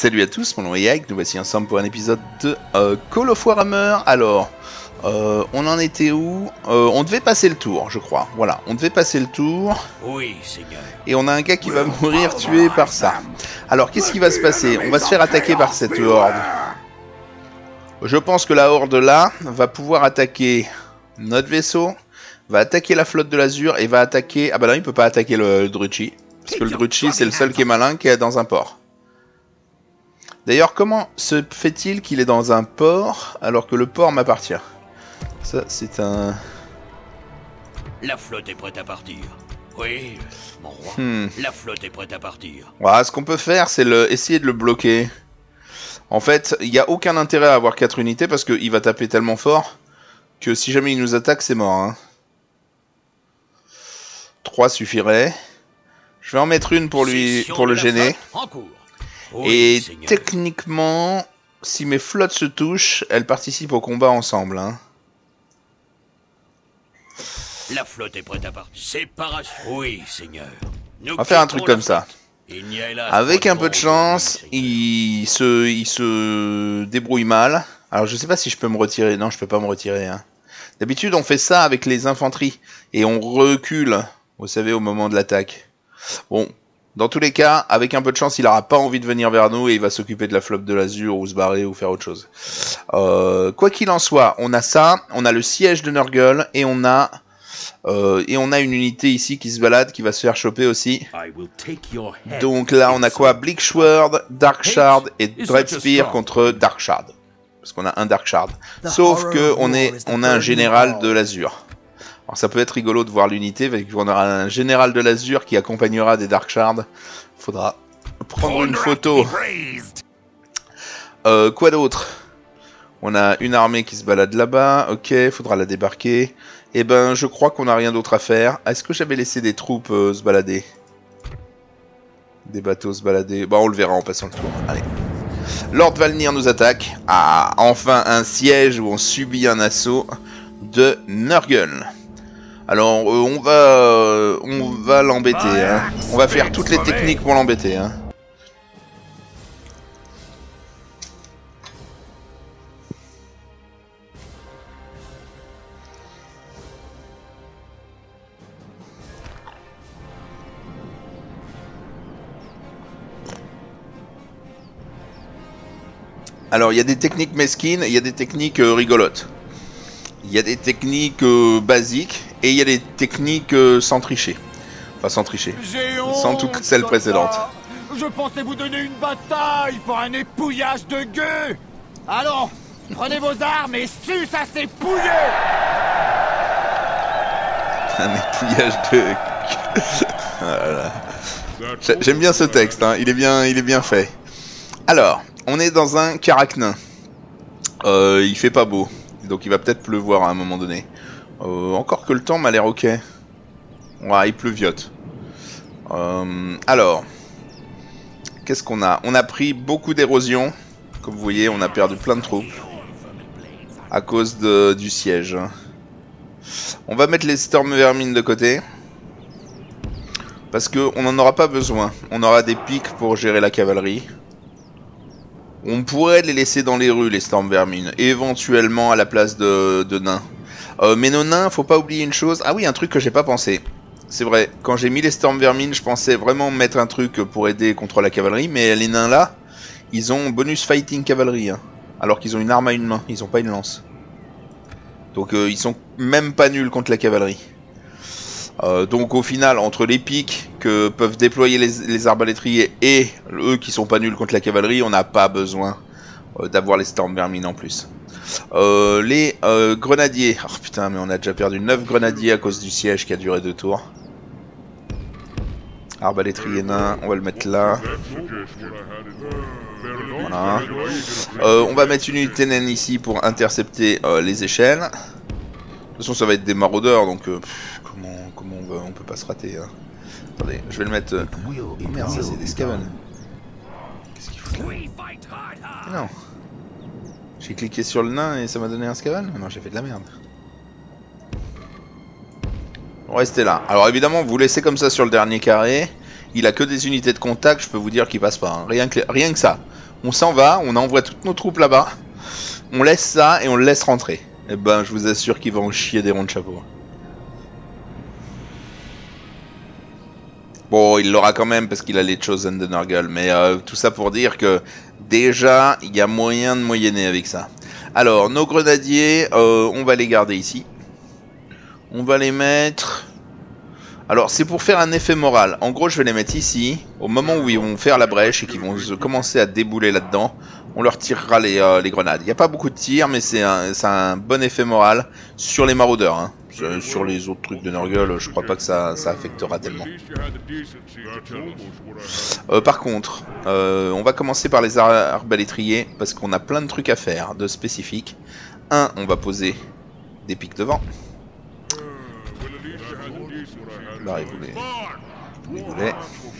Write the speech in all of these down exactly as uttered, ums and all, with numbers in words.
Salut à tous, mon nom est Yag, nous voici ensemble pour un épisode de euh, Call of Warhammer. Alors, euh, on en était où euh, On devait passer le tour, je crois. Voilà, on devait passer le tour. Oui, Seigneur. Et on a un gars qui va mourir tué par ça. Alors, qu'est-ce qui va se passer? On va se faire attaquer par cette horde. Je pense que la horde là va pouvoir attaquer notre vaisseau, va attaquer la flotte de l'Azur et va attaquer... Ah bah non, il peut pas attaquer le, le Druchy. Parce que le Druchy, c'est le seul qui est malin qui est dans un port. D'ailleurs, comment se fait-il qu'il est dans un port alors que le port m'appartient? Ça, c'est un... La flotte est prête à partir. Oui, mon roi. Hmm. La flotte est prête à partir. Voilà, ce qu'on peut faire, c'est le... essayer de le bloquer. En fait, il n'y a aucun intérêt à avoir quatre unités parce qu'il va taper tellement fort que si jamais il nous attaque, c'est mort. Hein. trois suffirait. Je vais en mettre une pour lui, pour le gêner. En cours. Oui, et Seigneur. Techniquement, si mes flottes se touchent, elles participent au combat ensemble. Hein. La flotte est prête à partir. Séparation. Oui, Seigneur. Nous On va faire un truc comme ça. Il n'y a hélas Avec pas un peu de chance, il se, il se débrouille mal. Alors je sais pas si je peux me retirer. Non, je peux pas me retirer. Hein. D'habitude, on fait ça avec les infanteries. Et on recule, vous savez, au moment de l'attaque. Bon, dans tous les cas, avec un peu de chance, il n'aura pas envie de venir vers nous et il va s'occuper de la flotte de l'Azur ou se barrer ou faire autre chose. Euh, quoi qu'il en soit, on a ça, on a le siège de Nurgle et on a euh, et on a une unité ici qui se balade, qui va se faire choper aussi. Donc là, on a quoi? Bleakshword, Darkshard et Dreadspear contre Darkshard. Parce qu'on a un Darkshard. Sauf que on est, on a un général de l'Azur. Alors ça peut être rigolo de voir l'unité, parce qu'on aura un général de l'Azur qui accompagnera des Darkshard. Faudra prendre une photo. Euh, quoi d'autre? On a une armée qui se balade là-bas, ok, faudra la débarquer. Et ben, je crois qu'on n'a rien d'autre à faire. Est-ce que j'avais laissé des troupes euh, se balader? Des bateaux se balader? Bah, on le verra en passant le tour. Allez. Lord Valnir nous attaque. Ah, enfin un siège où on subit un assaut de Nurgle. Alors, euh, on va, euh, on va l'embêter. Hein. On va faire toutes les techniques pour l'embêter. Hein. Alors, il y a des techniques mesquines, il y a des techniques euh, rigolotes. Il y a des techniques euh, basiques et il y a des techniques euh, sans tricher. Enfin, sans tricher. Sans toutes celles précédentes. Je pensais vous donner une bataille pour un épouillage de gueux. Allons, prenez vos armes et sus à s'épouiller. Un épouillage de gueux. Voilà. J'aime bien ce texte, hein. il, est bien, il est bien fait. Alors, on est dans un Karaknin. Euh, il fait pas beau. Donc il va peut-être pleuvoir à un moment donné. Euh, encore que le temps m'a l'air ok. Ouais, il pleuviote. Euh, alors, qu'est-ce qu'on a? On a pris beaucoup d'érosion. Comme vous voyez, on a perdu plein de troupes. À cause de, du siège. On va mettre les Storm Vermin de côté. Parce qu'on n'en aura pas besoin. On aura des pics pour gérer la cavalerie. On pourrait les laisser dans les rues, les Storm Vermin, éventuellement à la place de, de nains. Euh, mais nos nains, faut pas oublier une chose. Ah oui, un truc que j'ai pas pensé. C'est vrai, quand j'ai mis les Storm Vermin, je pensais vraiment mettre un truc pour aider contre la cavalerie, mais les nains là, ils ont bonus fighting cavalerie, hein, alors qu'ils ont une arme à une main, ils ont pas une lance. Donc euh, ils sont même pas nuls contre la cavalerie. Euh, donc au final, entre les pics que peuvent déployer les, les arbalétriers et eux qui sont pas nuls contre la cavalerie, on n'a pas besoin euh, d'avoir les Storm Vermin en plus. Euh, les euh, grenadiers, oh putain mais on a déjà perdu neuf grenadiers à cause du siège qui a duré deux tours. Arbalétrier nain, on va le mettre là. Voilà. Euh, on va mettre une unité naine ici pour intercepter euh, les échelles. De toute façon ça va être des maraudeurs donc... Euh, pff, comment... Comment on, va, on peut pas se rater hein. Attendez, je vais le mettre... Euh... Oh merde, ça c'est des Skaven. Qu'est-ce qu'il faut là? Non. J'ai cliqué sur le nain et ça m'a donné un Skaven? Non, j'ai fait de la merde. Restez là. Alors évidemment, vous laissez comme ça sur le dernier carré. Il a que des unités de contact, je peux vous dire qu'il passe pas. Hein. Rien, que, rien que ça. On s'en va, on envoie toutes nos troupes là-bas. On laisse ça et on le laisse rentrer. Et ben, je vous assure qu'il va en chier des ronds de chapeau. Bon, il l'aura quand même parce qu'il a les Chosen de Nurgle. Mais euh, tout ça pour dire que déjà, il y a moyen de moyenner avec ça. Alors, nos grenadiers, euh, on va les garder ici. On va les mettre... Alors, c'est pour faire un effet moral. En gros, je vais les mettre ici. Au moment où ils vont faire la brèche et qu'ils vont commencer à débouler là-dedans, on leur tirera les, euh, les grenades. Il n'y a pas beaucoup de tirs, mais c'est un, un bon effet moral sur les maraudeurs. Hein. Sur les autres trucs de Nurgle, je crois pas que ça, ça affectera tellement. Euh, par contre, euh, on va commencer par les arbalétriers, parce qu'on a plein de trucs à faire, de spécifiques. Un, on va poser des pics devant. Là, il voulait... Il voulait...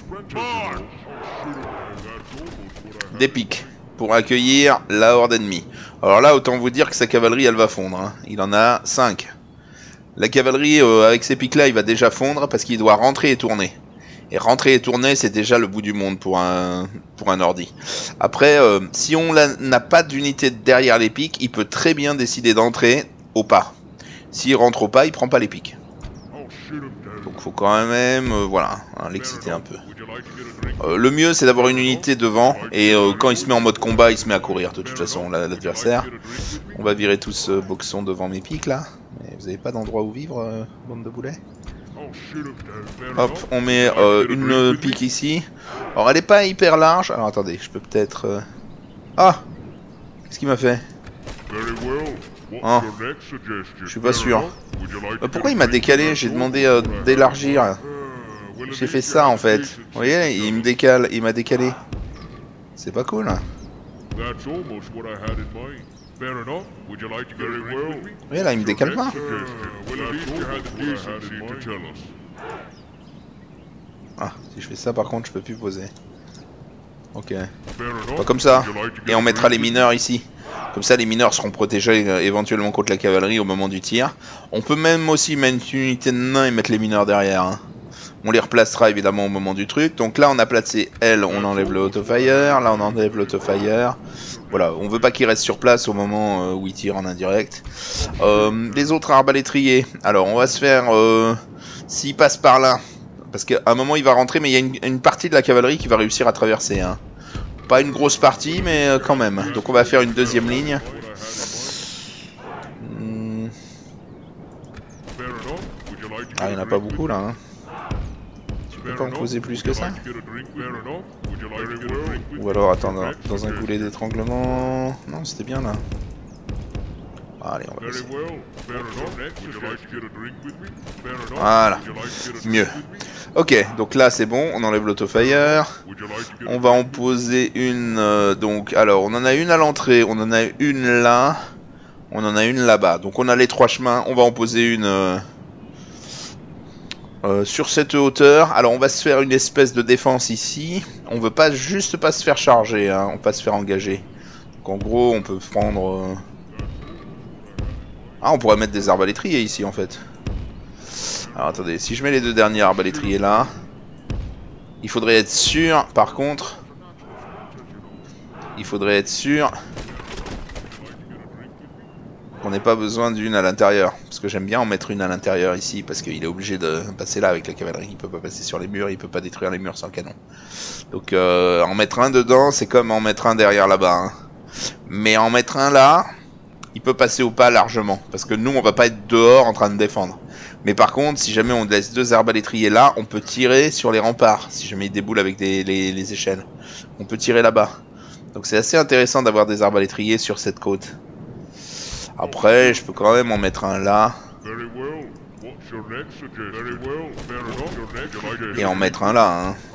Des pics pour accueillir la horde ennemie. Alors là, autant vous dire que sa cavalerie, elle va fondre. Hein. Il en a cinq. La cavalerie, euh, avec ces pics-là, il va déjà fondre parce qu'il doit rentrer et tourner. Et rentrer et tourner, c'est déjà le bout du monde pour un, pour un ordi. Après, euh, si on n'a pas d'unité derrière les pics, il peut très bien décider d'entrer au pas. S'il rentre au pas, il prend pas les pics. Donc faut quand même, euh, voilà, hein, l'exciter un peu. Euh, le mieux c'est d'avoir une unité devant, et euh, quand il se met en mode combat, il se met à courir de toute façon, l'adversaire. On va virer tous ce euh, boxon devant mes pics là. Mais vous avez pas d'endroit où vivre, euh, bande de boulets? Hop, on met euh, une pique ici. Alors elle est pas hyper large, alors attendez, je peux peut-être... Euh... Ah! Qu'est-ce qu'il m'a fait? Oh, je suis pas sûr. Euh, pourquoi il m'a décalé? J'ai demandé euh, d'élargir. J'ai fait ça en fait. Vous voyez, il me décale, il m'a décalé. C'est pas cool. Vous voyez là, il me décale pas. Ah, si je fais ça par contre, je peux plus poser. Ok. Pas comme ça. Et on mettra les mineurs ici. Comme ça, les mineurs seront protégés euh, éventuellement contre la cavalerie au moment du tir. On peut même aussi mettre une unité de nains et mettre les mineurs derrière. Hein. On les replacera évidemment au moment du truc. Donc là, on a placé L, on enlève le auto-fire. Là, on enlève l'auto-fire. Voilà, on veut pas qu'il reste sur place au moment euh, où il tire en indirect. Euh, les autres arbalétriers. Alors, on va se faire... Euh, S'il passe par là... Parce qu'à un moment, il va rentrer, mais il y a une, une partie de la cavalerie qui va réussir à traverser. Hein. Pas une grosse partie, mais quand même. Donc on va faire une deuxième ligne. Hmm. Ah, il n'y en a pas beaucoup là. Hein. Tu peux pas en poser plus que ça? Ou alors, attends, dans, dans un goulet d'étranglement... Non, c'était bien là. Allez, on va passer. Voilà, mieux. Ok, donc là c'est bon, on enlève l'autofire. On va en poser une, euh, donc, alors on en a une à l'entrée, on en a une là, on en a une là-bas. Donc on a les trois chemins, on va en poser une euh, euh, sur cette hauteur. Alors on va se faire une espèce de défense ici. On veut pas juste pas se faire charger, hein, on va se faire engager. Donc en gros on peut prendre... Euh... Ah, on pourrait mettre des arbalétriers ici en fait. Alors attendez, si je mets les deux derniers arbalétriers là, il faudrait être sûr, par contre, il faudrait être sûr qu'on n'ait pas besoin d'une à l'intérieur. Parce que j'aime bien en mettre une à l'intérieur ici, parce qu'il est obligé de passer là avec la cavalerie, il peut pas passer sur les murs, il peut pas détruire les murs sans canon. Donc euh, en mettre un dedans, c'est comme en mettre un derrière là-bas. Hein. Mais en mettre un là... il peut passer au pas largement, parce que nous on va pas être dehors en train de défendre. Mais par contre, si jamais on laisse deux arbalétriers là, on peut tirer sur les remparts, si jamais ils déboulent avec des, les, les échelles. On peut tirer là-bas. Donc c'est assez intéressant d'avoir des arbalétriers sur cette côte. Après, je peux quand même en mettre un là. Et en mettre un là, hein.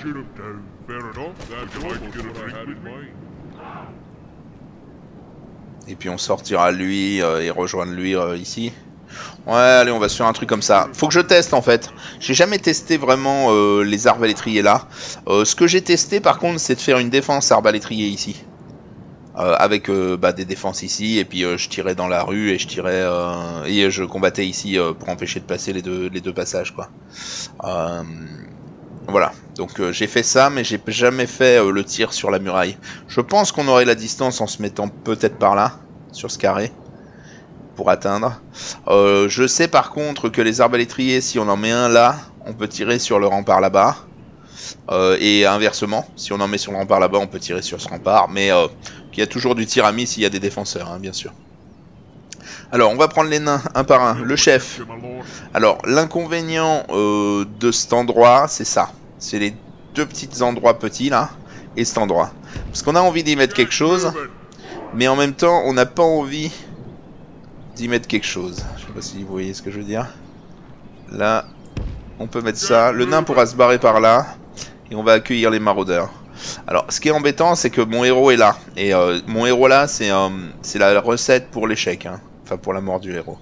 Et puis on sortira lui euh, et rejoindre lui euh, ici. Ouais, allez, on va se faire un truc comme ça. Faut que je teste en fait. J'ai jamais testé vraiment euh, les arbalétriers là. Euh, ce que j'ai testé par contre, c'est de faire une défense arbalétrier ici. Euh, avec euh, bah, des défenses ici, et puis euh, je tirais dans la rue et je tirais euh, et je combattais ici euh, pour empêcher de passer les deux, les deux passages quoi. Euh, voilà. Donc euh, j'ai fait ça, mais j'ai jamais fait euh, le tir sur la muraille. Je pense qu'on aurait la distance en se mettant peut-être par là, sur ce carré, pour atteindre. Euh, je sais par contre que les arbalétriers, si on en met un là, on peut tirer sur le rempart là-bas. Euh, et inversement, si on en met sur le rempart là-bas, on peut tirer sur ce rempart. Mais euh, il y a toujours du tir à mi s'il y a des défenseurs, hein, bien sûr. Alors, on va prendre les nains un par un. Le chef. Alors, l'inconvénient euh, de cet endroit, c'est ça. C'est les deux petits endroits petits là, et cet endroit. Parce qu'on a envie d'y mettre quelque chose, mais en même temps, on n'a pas envie d'y mettre quelque chose. Je sais pas si vous voyez ce que je veux dire. Là, on peut mettre ça. Le nain pourra se barrer par là, et on va accueillir les maraudeurs. Alors, ce qui est embêtant, c'est que mon héros est là. Et euh, mon héros là, c'est euh, c'est la recette pour l'échec. Hein. Enfin, pour la mort du héros.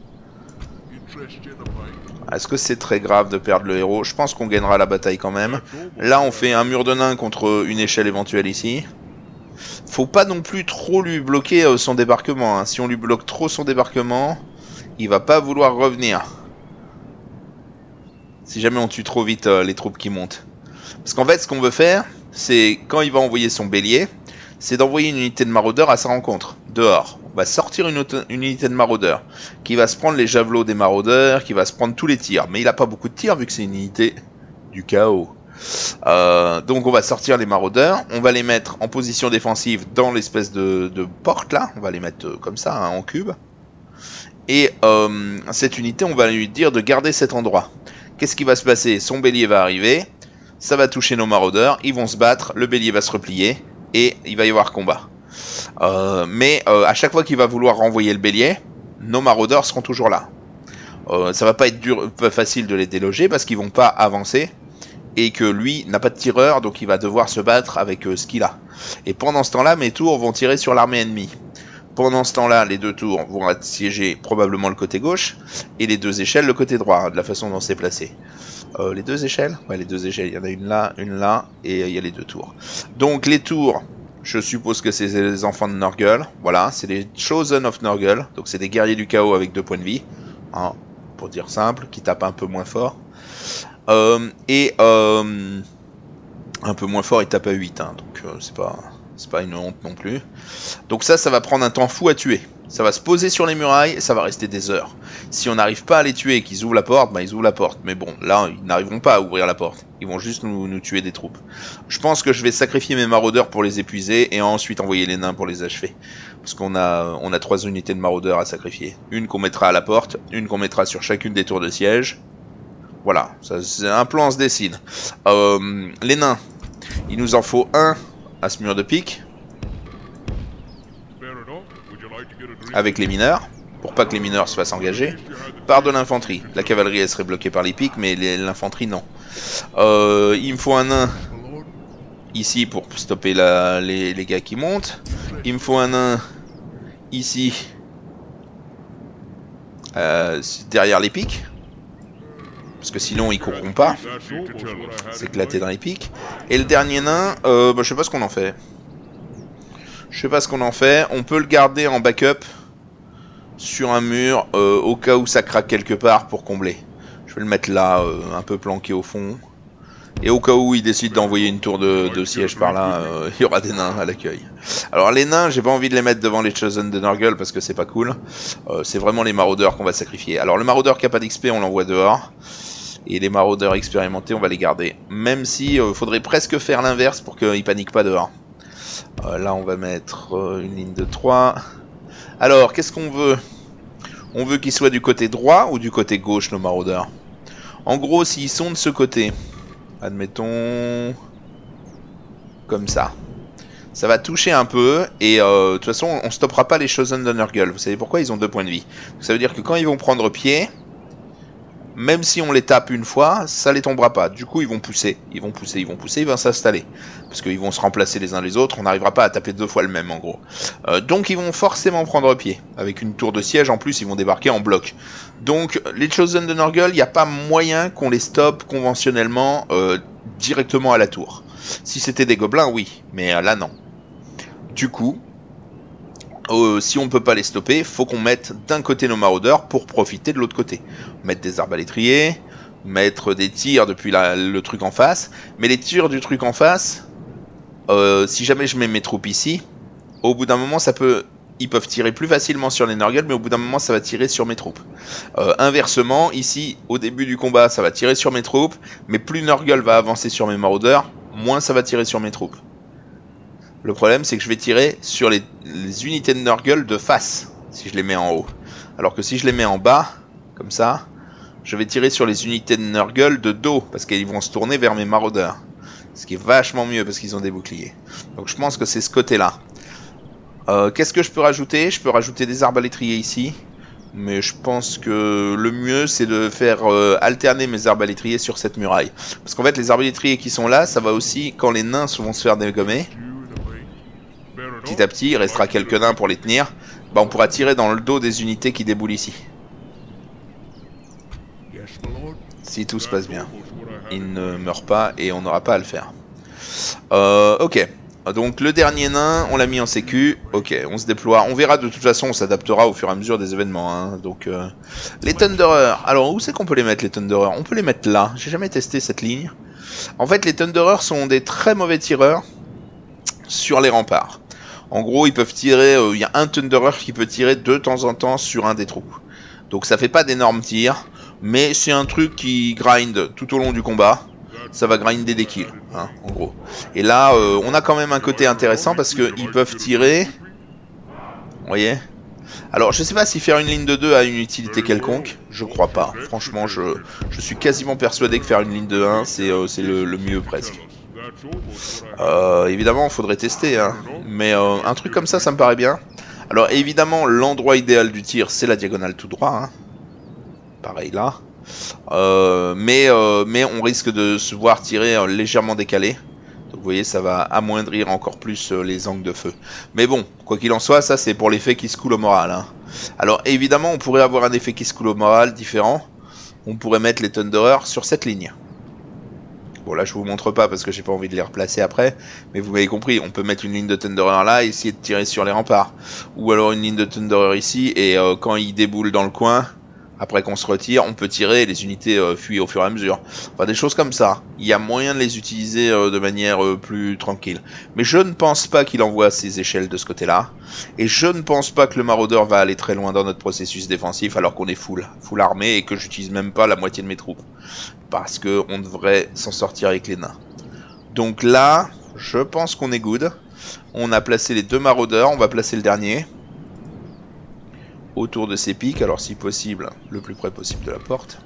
Est-ce que c'est très grave de perdre le héros? Je pense qu'on gagnera la bataille quand même. Là, on fait un mur de nains contre une échelle éventuelle ici. Faut pas non plus trop lui bloquer euh, son débarquement. Hein. Si on lui bloque trop son débarquement, il va pas vouloir revenir. Si jamais on tue trop vite euh, les troupes qui montent. Parce qu'en fait, ce qu'on veut faire, c'est quand il va envoyer son bélier, c'est d'envoyer une unité de maraudeurs à sa rencontre, dehors. On va sortir une, une unité de maraudeurs, qui va se prendre les javelots des maraudeurs, qui va se prendre tous les tirs. Mais il n'a pas beaucoup de tirs, vu que c'est une unité du chaos. Euh, donc on va sortir les maraudeurs, on va les mettre en position défensive dans l'espèce de, de porte, là. On va les mettre euh, comme ça, hein, en cube. Et euh, cette unité, on va lui dire de garder cet endroit. Qu'est-ce qui va se passer? Son bélier va arriver, ça va toucher nos maraudeurs, ils vont se battre, le bélier va se replier, et il va y avoir combat. Euh, mais euh, à chaque fois qu'il va vouloir renvoyer le bélier, nos maraudeurs seront toujours là. Euh, ça va pas être dur, pas facile de les déloger parce qu'ils vont pas avancer et que lui n'a pas de tireur, donc il va devoir se battre avec euh, ce qu'il a. Et pendant ce temps-là, mes tours vont tirer sur l'armée ennemie. Pendant ce temps-là, les deux tours vont assiéger probablement le côté gauche et les deux échelles le côté droit, de la façon dont c'est placé. Euh, les deux échelles? Ouais, les deux échelles. Il y en a une là, une là, et euh, il y a les deux tours. Donc les tours. Je suppose que c'est les enfants de Nurgle. Voilà, c'est les Chosen of Nurgle. Donc c'est des guerriers du chaos avec deux points de vie. Hein, pour dire simple, qui tapent un peu moins fort. Euh, et euh, un peu moins fort, ils tapent à huit. Hein, donc euh, c'est pas, c'est pas une honte non plus. Donc ça, ça va prendre un temps fou à tuer. Ça va se poser sur les murailles et ça va rester des heures. Si on n'arrive pas à les tuer et qu'ils ouvrent la porte, bah ils ouvrent la porte. Mais bon, là, ils n'arriveront pas à ouvrir la porte. Ils vont juste nous, nous tuer des troupes. Je pense que je vais sacrifier mes maraudeurs pour les épuiser et ensuite envoyer les nains pour les achever. Parce qu'on a, on a trois unités de maraudeurs à sacrifier. Une qu'on mettra à la porte, une qu'on mettra sur chacune des tours de siège. Voilà, ça, c'est un plan se dessine. Euh, les nains, il nous en faut un à ce mur de pique. Avec les mineurs, pour pas que les mineurs se fassent engager, par de l'infanterie. La cavalerie, elle serait bloquée par les piques, mais l'infanterie, non. Euh, il me faut un nain ici pour stopper la, les, les gars qui montent. Il me faut un nain ici, euh, derrière les piques. Parce que sinon, ils courront pas. C'est éclaté dans les piques. Et le dernier nain, euh, bah, je sais pas ce qu'on en fait. Je sais pas ce qu'on en fait. On peut le garder en backup sur un mur euh, au cas où ça craque quelque part pour combler. Je vais le mettre là, euh, un peu planqué au fond. Et au cas où il décide d'envoyer une tour de, de siège par là, euh, il y aura des nains à l'accueil. Alors les nains, j'ai pas envie de les mettre devant les Chosen de Nurgle parce que c'est pas cool. Euh, c'est vraiment les maraudeurs qu'on va sacrifier. Alors le maraudeur qui a pas d'X P, on l'envoie dehors. Et les maraudeurs expérimentés, on va les garder. Même si euh, faudrait presque faire l'inverse pour qu'ils paniquent pas dehors. Euh, là, on va mettre euh, une ligne de trois. Alors, qu'est-ce qu'on veut? On veut qu'ils soient du côté droit ou du côté gauche, nos maraudeurs? En gros, s'ils sont de ce côté, admettons... comme ça. Ça va toucher un peu, et euh, de toute façon, on stoppera pas les Chosen de Nurgle. Vous savez pourquoi? Ils ont deux points de vie. Ça veut dire que quand ils vont prendre pied... Même si on les tape une fois, ça les tombera pas. Du coup, ils vont pousser, ils vont pousser, ils vont pousser, ils vont s'installer. Parce qu'ils vont se remplacer les uns les autres, on n'arrivera pas à taper deux fois le même, en gros. Euh, donc, ils vont forcément prendre pied. Avec une tour de siège, en plus, ils vont débarquer en bloc. Donc, les Chosen de Nurgle, il n'y a pas moyen qu'on les stoppe conventionnellement euh, directement à la tour. Si c'était des gobelins, oui. Mais euh, là, non. Du coup... Euh, si on ne peut pas les stopper, faut qu'on mette d'un côté nos maraudeurs pour profiter de l'autre côté. Mettre des arbalétriers, mettre des tirs depuis la, le truc en face. Mais les tirs du truc en face, euh, si jamais je mets mes troupes ici, au bout d'un moment, ça peut... Ils peuvent tirer plus facilement sur les Nurgle, mais au bout d'un moment, ça va tirer sur mes troupes. Euh, inversement, ici, au début du combat, ça va tirer sur mes troupes, mais plus Nurgle va avancer sur mes maraudeurs, moins ça va tirer sur mes troupes. Le problème, c'est que je vais tirer sur les, les unités de Nurgle de face, si je les mets en haut. Alors que si je les mets en bas, comme ça, je vais tirer sur les unités de Nurgle de dos, parce qu'ils vont se tourner vers mes maraudeurs. Ce qui est vachement mieux, parce qu'ils ont des boucliers. Donc je pense que c'est ce côté-là. Euh, Qu'est-ce que je peux rajouter? Je peux rajouter des arbalétriers ici. Mais je pense que le mieux, c'est de faire euh, alterner mes arbalétriers sur cette muraille. Parce qu'en fait, les arbalétriers qui sont là, ça va aussi, quand les nains vont se faire dégommer, petit à petit, il restera quelques nains pour les tenir, bah on pourra tirer dans le dos des unités qui déboulent ici. Si tout se passe bien. Il ne meurt pas et on n'aura pas à le faire. Euh, ok. Donc le dernier nain, on l'a mis en sécu. Ok, on se déploie. On verra de toute façon, on s'adaptera au fur et à mesure des événements. Hein. Donc euh, les Thunderers. Alors où c'est qu'on peut les mettre les Thunderers? On peut les mettre là. J'ai jamais testé cette ligne. En fait, les Thunderers sont des très mauvais tireurs sur les remparts. En gros, ils peuvent tirer. Il euh, y a un Thunderer qui peut tirer de temps en temps sur un des trous. Donc ça fait pas d'énormes tirs, mais c'est un truc qui grind tout au long du combat. Ça va grinder des kills, hein, en gros. Et là, euh, on a quand même un côté intéressant parce qu'ils peuvent tirer. Vous voyez? Alors, je sais pas si faire une ligne de deux a une utilité quelconque. Je crois pas. Franchement, je, je suis quasiment persuadé que faire une ligne de un, c'est euh, le, le mieux presque. Euh, évidemment, il faudrait tester. Hein. Mais euh, un truc comme ça, ça me paraît bien. Alors, évidemment, l'endroit idéal du tir, c'est la diagonale tout droit. Hein. Pareil là. Euh, mais, euh, mais on risque de se voir tirer euh, légèrement décalé. Donc vous voyez, ça va amoindrir encore plus euh, les angles de feu. Mais bon, quoi qu'il en soit, ça c'est pour l'effet qui se coule au moral. Hein. Alors évidemment, on pourrait avoir un effet qui se coule au moral différent. On pourrait mettre les Thunderers sur cette ligne. Bon là je vous montre pas parce que j'ai pas envie de les replacer après. Mais vous m'avez compris, on peut mettre une ligne de Thunderer là et essayer de tirer sur les remparts. Ou alors une ligne de Thunderer ici et euh, quand ils déboulent dans le coin... Après qu'on se retire, on peut tirer et les unités euh, fuient au fur et à mesure. Enfin, des choses comme ça. Il y a moyen de les utiliser euh, de manière euh, plus tranquille. Mais je ne pense pas qu'il envoie ses échelles de ce côté-là. Et je ne pense pas que le maraudeur va aller très loin dans notre processus défensif alors qu'on est full, full armé et que j'utilise même pas la moitié de mes troupes. Parce qu'on devrait s'en sortir avec les nains. Donc là, je pense qu'on est good. On a placé les deux maraudeurs, on va placer le dernier. Autour de ces pics, alors si possible, le plus près possible de la porte.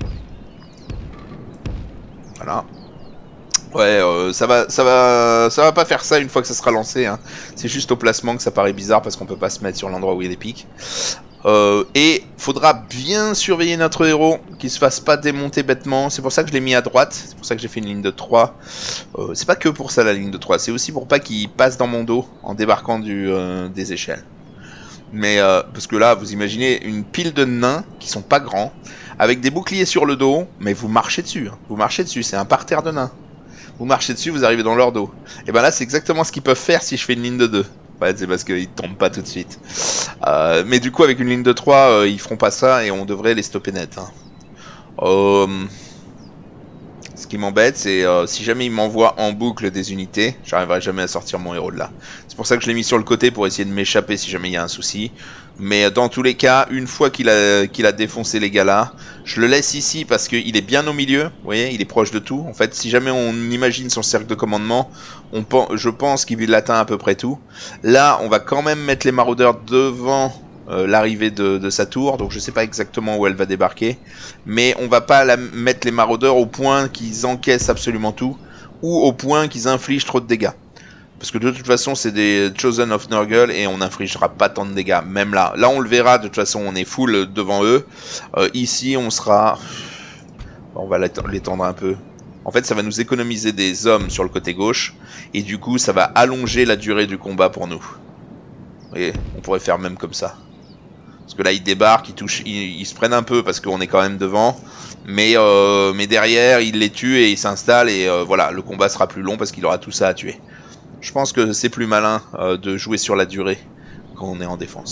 Voilà. Ouais, euh, ça va, ça va, ça va pas faire ça une fois que ça sera lancé. Hein. C'est juste au placement que ça paraît bizarre parce qu'on peut pas se mettre sur l'endroit où il y a des pics. Euh, et faudra bien surveiller notre héros, qu'il se fasse pas démonter bêtement. C'est pour ça que je l'ai mis à droite. C'est pour ça que j'ai fait une ligne de trois. Euh, c'est pas que pour ça la ligne de trois. C'est aussi pour pas qu'il passe dans mon dos en débarquant du, euh, des échelles. Mais euh, parce que là, vous imaginez une pile de nains qui sont pas grands, avec des boucliers sur le dos, mais vous marchez dessus. Hein. Vous marchez dessus, c'est un parterre de nains. Vous marchez dessus, vous arrivez dans leur dos. Et ben là, c'est exactement ce qu'ils peuvent faire si je fais une ligne de deux. Ouais, c'est parce qu'ils tombent pas tout de suite. Euh, mais du coup, avec une ligne de trois, euh, ils feront pas ça et on devrait les stopper net. Hein. Euh... Ce qui m'embête, c'est euh, si jamais il m'envoie en boucle des unités, j'arriverai jamais à sortir mon héros de là. C'est pour ça que je l'ai mis sur le côté pour essayer de m'échapper si jamais il y a un souci. Mais dans tous les cas, une fois qu'il a, qu'il a défoncé les gars là, je le laisse ici parce qu'il est bien au milieu. Vous voyez, il est proche de tout. En fait, si jamais on imagine son cercle de commandement, on, je pense qu'il atteint à peu près tout. Là, on va quand même mettre les maraudeurs devant... Euh, l'arrivée de, de sa tour, donc je sais pas exactement où elle va débarquer, mais on va pas la mettre les maraudeurs au point qu'ils encaissent absolument tout, ou au point qu'ils infligent trop de dégâts. Parce que de toute façon c'est des Chosen of Nurgle et on n'infligera pas tant de dégâts, même là. Là on le verra, de toute façon on est full devant eux. Euh, ici on sera... On va l'étendre un peu. En fait ça va nous économiser des hommes sur le côté gauche, et du coup ça va allonger la durée du combat pour nous. Vous voyez, on pourrait faire même comme ça. Parce que là, ils débarquent, ils, touchent, ils, ils se prennent un peu parce qu'on est quand même devant. Mais, euh, mais derrière, ils les tuent et ils s'installent. Et euh, voilà, le combat sera plus long parce qu'il aura tout ça à tuer. Je pense que c'est plus malin euh, de jouer sur la durée quand on est en défense.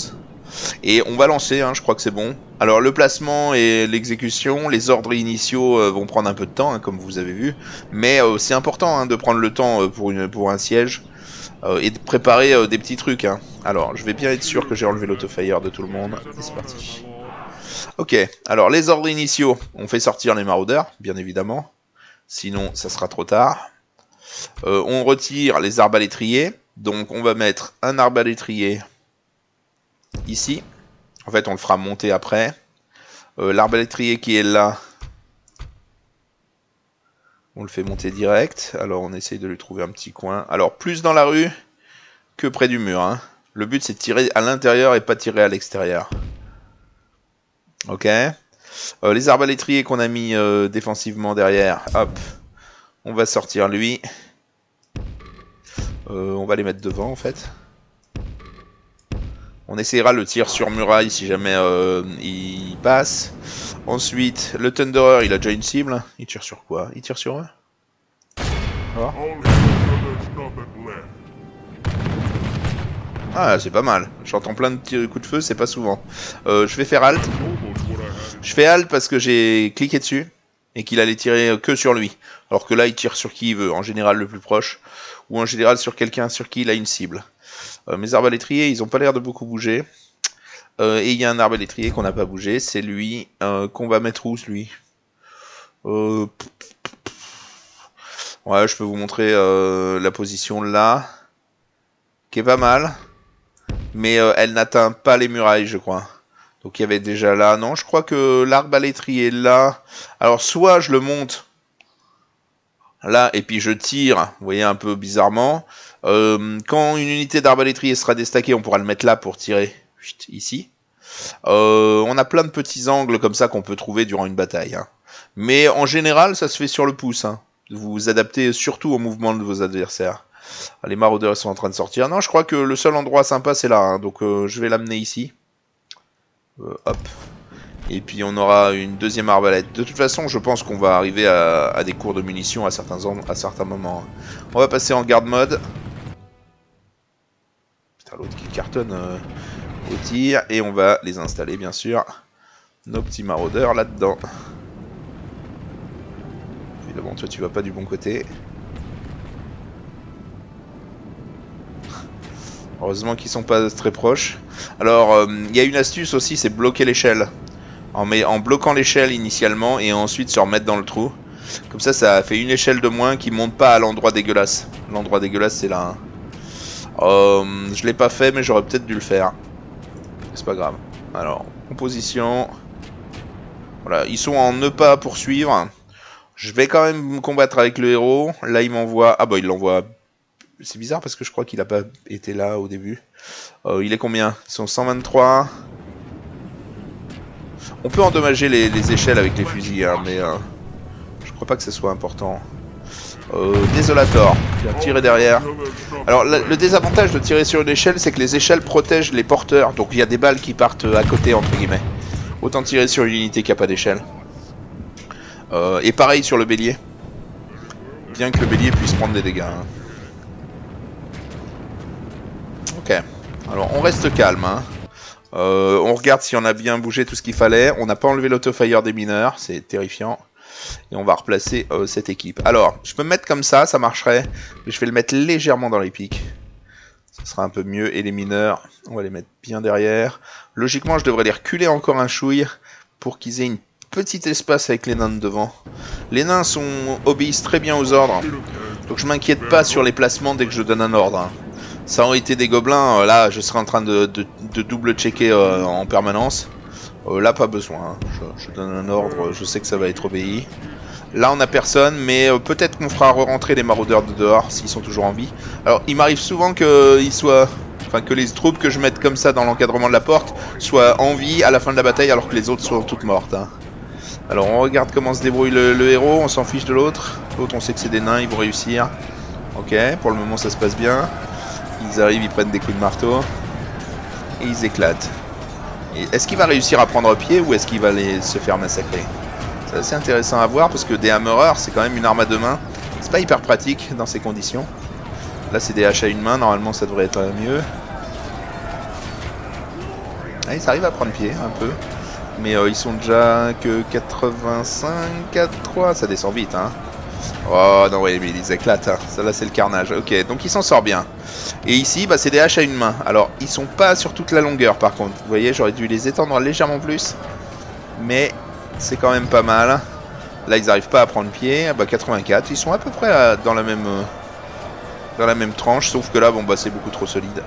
Et on va lancer, hein, je crois que c'est bon. Alors le placement et l'exécution, les ordres initiaux euh, vont prendre un peu de temps, hein, comme vous avez vu. Mais euh, c'est important hein, de prendre le temps euh, pour, une, pour un siège euh, et de préparer euh, des petits trucs. Hein. Alors je vais bien être sûr que j'ai enlevé l'autofire de tout le monde. Et c'est parti. Ok, alors les ordres initiaux, on fait sortir les maraudeurs, bien évidemment. Sinon ça sera trop tard. Euh, on retire les arbalétriers. Donc on va mettre un arbalétrier ici. En fait on le fera monter après. Euh, l'arbalétrier qui est là, on le fait monter direct. Alors on essaye de lui trouver un petit coin. Alors plus dans la rue que près du mur. Hein. Le but c'est de tirer à l'intérieur et pas tirer à l'extérieur. Ok. Euh, les arbalétriers qu'on a mis euh, défensivement derrière. Hop. On va sortir lui. Euh, on va les mettre devant en fait. On essaiera le tir sur muraille si jamais euh, il passe. Ensuite, le Thunderer, il a déjà une cible. Il tire sur quoi? Il tire sur eux? Oh. Ah, c'est pas mal. J'entends plein de petits coups de feu, c'est pas souvent. Euh, je vais faire halt. Je fais halt parce que j'ai cliqué dessus et qu'il allait tirer que sur lui. Alors que là, il tire sur qui il veut, en général le plus proche. Ou en général sur quelqu'un sur qui il a une cible. Euh, mes arbalétriers, ils ont pas l'air de beaucoup bouger. Euh, et il y a un arbalétrier qu'on n'a pas bougé, c'est lui. Euh, qu'on va mettre où, lui euh... Ouais, je peux vous montrer euh, la position là. Qui est pas mal. Mais euh, elle n'atteint pas les murailles, je crois. Donc il y avait déjà là. Non, je crois que l'arbalétrier est là. Alors soit je le monte là, et puis je tire, vous voyez, un peu bizarrement. Euh, quand une unité d'arbalétrier sera déstackée, on pourra le mettre là pour tirer. Chut, ici. Euh, on a plein de petits angles comme ça qu'on peut trouver durant une bataille. Hein. Mais en général, ça se fait sur le pouce. Hein. Vous vous adaptez surtout au mouvement de vos adversaires. Les maraudeurs sont en train de sortir. Non, je crois que le seul endroit sympa, c'est là. Hein. Donc euh, je vais l'amener ici. Euh, hop. Et puis on aura une deuxième arbalète. De toute façon, je pense qu'on va arriver à, à des cours de munitions à certains, à certains moments. On va passer en garde mode. Putain, l'autre qui cartonne euh, au tir. Et on va les installer, bien sûr. Nos petits maraudeurs là-dedans. Évidemment, toi, tu vas pas du bon côté. Heureusement qu'ils sont pas très proches. Alors, il euh, y a une astuce aussi, c'est bloquer l'échelle. En, met, en bloquant l'échelle initialement et ensuite se remettre dans le trou. Comme ça, ça fait une échelle de moins qui monte pas à l'endroit dégueulasse. L'endroit dégueulasse, c'est là. Hein. Euh, je l'ai pas fait, mais j'aurais peut-être dû le faire. C'est pas grave. Alors, composition. Voilà, ils sont en ne pas poursuivre. Je vais quand même me combattre avec le héros. Là, il m'envoie... Ah bah, il l'envoie... C'est bizarre parce que je crois qu'il a pas été là au début. Euh, il est combien? Ils sont cent vingt-trois. On peut endommager les, les échelles avec les fusils, hein, mais euh, je crois pas que ce soit important. Euh, Désolator, viens tirer derrière. Alors la, le désavantage de tirer sur une échelle, c'est que les échelles protègent les porteurs, donc il y a des balles qui partent à côté entre guillemets. Autant tirer sur une unité qui n'a pas d'échelle. Euh, et pareil sur le bélier. Bien que le bélier puisse prendre des dégâts. Hein. Ok, alors on reste calme. Hein. Euh, on regarde si on a bien bougé tout ce qu'il fallait. On n'a pas enlevé l'autofire des mineurs, c'est terrifiant. Et on va replacer euh, cette équipe. Alors, je peux me mettre comme ça, ça marcherait. Mais je vais le mettre légèrement dans les pics. Ça sera un peu mieux. Et les mineurs, on va les mettre bien derrière. Logiquement, je devrais les reculer encore un chouille pour qu'ils aient une petite espace avec les nains de devant. Les nains sont, obéissent très bien aux ordres. Donc je m'inquiète pas sur les placements dès que je donne un ordre. Hein. Ça aurait été des gobelins, euh, là je serais en train de, de, de double-checker euh, en permanence. Euh, là pas besoin, hein. je, je donne un ordre, je sais que ça va être obéi. Là on a personne, mais euh, peut-être qu'on fera re-rentrer les maraudeurs de dehors s'ils sont toujours en vie. Alors il m'arrive souvent que, ils soient, enfin, que les troupes que je mette comme ça dans l'encadrement de la porte soient en vie à la fin de la bataille alors que les autres sont toutes mortes. Hein. Alors on regarde comment se débrouille le, le héros, on s'en fiche de l'autre. L'autre on sait que c'est des nains, ils vont réussir. Ok, pour le moment ça se passe bien. Ils arrivent, ils prennent des coups de marteau. Et ils éclatent. Est-ce qu'il va réussir à prendre pied ou est-ce qu'il va aller se faire massacrer? C'est assez intéressant à voir parce que des hammerers, c'est quand même une arme à deux mains. C'est pas hyper pratique dans ces conditions. Là, c'est des haches à une main. Normalement, ça devrait être mieux. Ah, ils arrivent à prendre pied un peu. Mais euh, ils sont déjà que quatre-vingt-cinq à trois, ça descend vite hein. Oh non ouais mais ils éclatent hein. Ça là c'est le carnage. Ok donc il s'en sort bien. Et ici bah, c'est des haches à une main. Alors ils sont pas sur toute la longueur par contre. Vous voyez j'aurais dû les étendre légèrement plus. Mais c'est quand même pas mal. Là ils arrivent pas à prendre pied. Bah quatre-vingt-quatre. Ils sont à peu près à, dans la même euh, dans la même tranche. Sauf que là bon bah c'est beaucoup trop solide.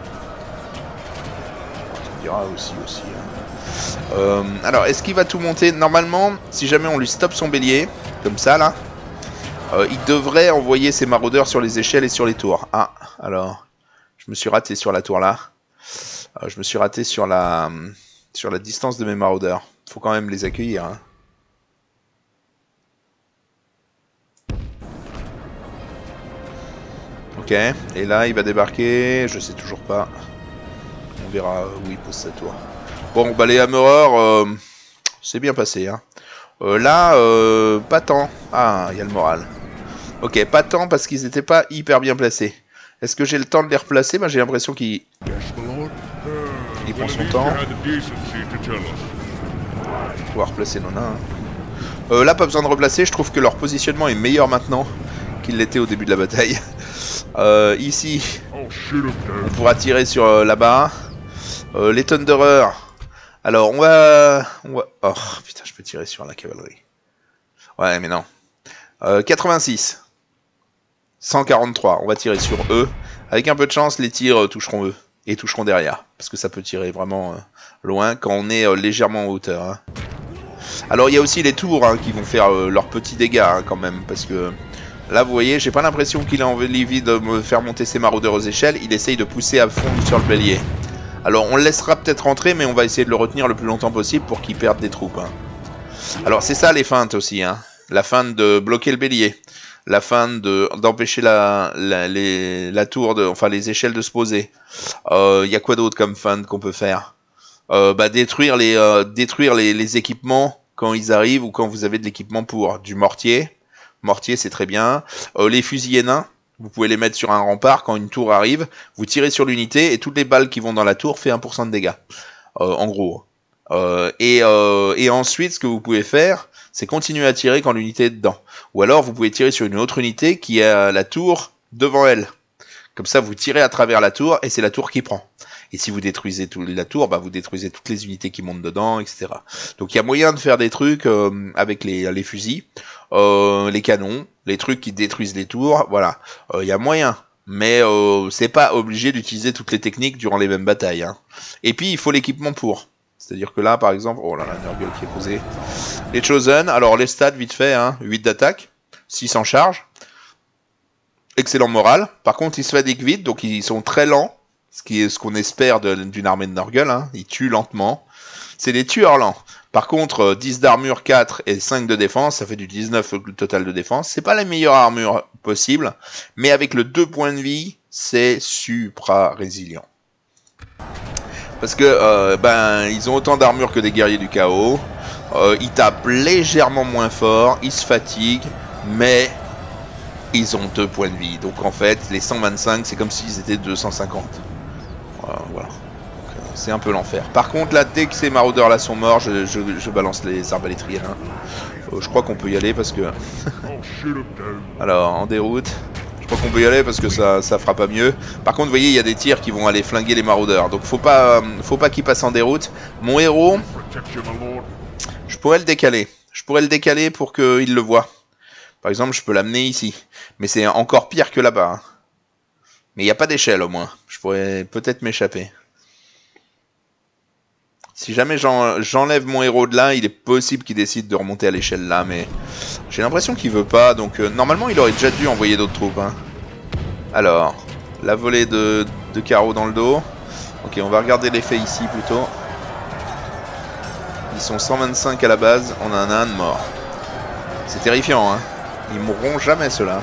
On dira aussi aussi. Hein. Euh, alors est-ce qu'il va tout monter? Normalement si jamais on lui stoppe son bélier comme ça là. Euh, il devrait envoyer ses maraudeurs sur les échelles et sur les tours. Ah, alors, je me suis raté sur la tour là. Euh, je me suis raté sur la sur la distance de mes maraudeurs. Faut quand même les accueillir. Hein. Ok, et là il va débarquer, je sais toujours pas. On verra où il pose sa tour. Bon, bah les hammereurs, euh, c'est bien passé. Hein. Euh, là, euh, pas tant. Ah, il y a le moral. Ok, pas tant parce qu'ils n'étaient pas hyper bien placés. Est-ce que j'ai le temps de les replacer? Bah, j'ai l'impression qu'il... Il prend son temps. On va replacer Nona. Hein. Euh, là, pas besoin de replacer. Je trouve que leur positionnement est meilleur maintenant qu'il l'était au début de la bataille. Euh, ici, on pourra tirer sur euh, là-bas. Euh, les Thunderers. Alors, on va... on va... Oh, putain, je peux tirer sur la cavalerie. Ouais, mais non. Euh, quatre-vingt-six. cent quarante-trois. On va tirer sur eux. Avec un peu de chance, les tirs euh, toucheront eux. Et toucheront derrière. Parce que ça peut tirer vraiment euh, loin quand on est euh, légèrement en hauteur. Hein. Alors, il y a aussi les tours hein, qui vont faire euh, leurs petits dégâts hein, quand même. Parce que là, vous voyez, j'ai pas l'impression qu'il a envie de me faire monter ses maraudeurs aux échelles. Il essaye de pousser à fond sur le bélier. Alors, on le laissera peut-être rentrer, mais on va essayer de le retenir le plus longtemps possible pour qu'il perde des troupes. Hein. Alors, c'est ça les feintes aussi. Hein. La feinte de bloquer le bélier. La feinte de d'empêcher la, la, les, la tour, de, enfin les échelles de se poser. Il euh, y a quoi d'autre comme feinte qu'on peut faire? euh, bah, Détruire, les, euh, détruire les, les équipements quand ils arrivent ou quand vous avez de l'équipement pour. Du mortier. Mortier, c'est très bien. Euh, les fusils nains. Vous pouvez les mettre sur un rempart quand une tour arrive. Vous tirez sur l'unité et toutes les balles qui vont dans la tour fait un pour cent de dégâts. Euh, en gros. Euh, et, euh, et ensuite, ce que vous pouvez faire, c'est continuer à tirer quand l'unité est dedans. Ou alors, vous pouvez tirer sur une autre unité qui a la tour devant elle. Comme ça, vous tirez à travers la tour et c'est la tour qui prend. Et si vous détruisez toute la tour, bah, vous détruisez toutes les unités qui montent dedans, et cetera. Donc, il y a moyen de faire des trucs euh, avec les, les fusils, euh, les canons, les trucs qui détruisent les tours. Voilà, il euh, y a moyen. Mais euh, c'est pas obligé d'utiliser toutes les techniques durant les mêmes batailles. Hein. Et puis, il faut l'équipement pour. C'est-à-dire que là, par exemple... Oh là là, Nurgle qui est posé. Les Chosen, alors les stats, vite fait, hein, huit d'attaque, six en charge. Excellent moral. Par contre, ils se fatiguent vite, donc ils sont très lents. Ce qui est ce qu'on espère d'une armée de Nurgle. Hein. Ils tuent lentement. C'est des tueurs lents. Par contre, dix d'armure, quatre et cinq de défense, ça fait du dix-neuf total de défense. C'est pas la meilleure armure possible, mais avec le deux points de vie, c'est supra résilient. Parce que euh, ben ils ont autant d'armure que des guerriers du chaos. Euh, ils tapent légèrement moins fort, ils se fatiguent, mais ils ont deux points de vie. Donc en fait, les cent vingt-cinq, c'est comme s'ils étaient deux cent cinquante. Voilà. voilà. Euh, c'est un peu l'enfer. Par contre, là, dès que ces maraudeurs là sont morts, je, je, je balance les arbalétriers. Hein. Euh, je crois qu'on peut y aller parce que... Alors, en déroute... Je crois qu'on peut y aller parce que ça, ça fera pas mieux. Par contre, vous voyez, il y a des tirs qui vont aller flinguer les maraudeurs. Donc, faut pas, euh, faut pas qu'ils passent en déroute. Mon héros, je pourrais le décaler. Je pourrais le décaler pour qu'il le voie. Par exemple, je peux l'amener ici. Mais c'est encore pire que là-bas. Hein. Mais il n'y a pas d'échelle au moins. Je pourrais peut-être m'échapper. Si jamais j'enlève mon héros de là, il est possible qu'il décide de remonter à l'échelle là, mais j'ai l'impression qu'il veut pas, donc euh, normalement il aurait déjà dû envoyer d'autres troupes. Hein. Alors, la volée de, de carreaux dans le dos. Ok, on va regarder l'effet ici plutôt. Ils sont cent vingt-cinq à la base, on en a un de mort. C'est terrifiant, hein. Ils mourront jamais ceux-là.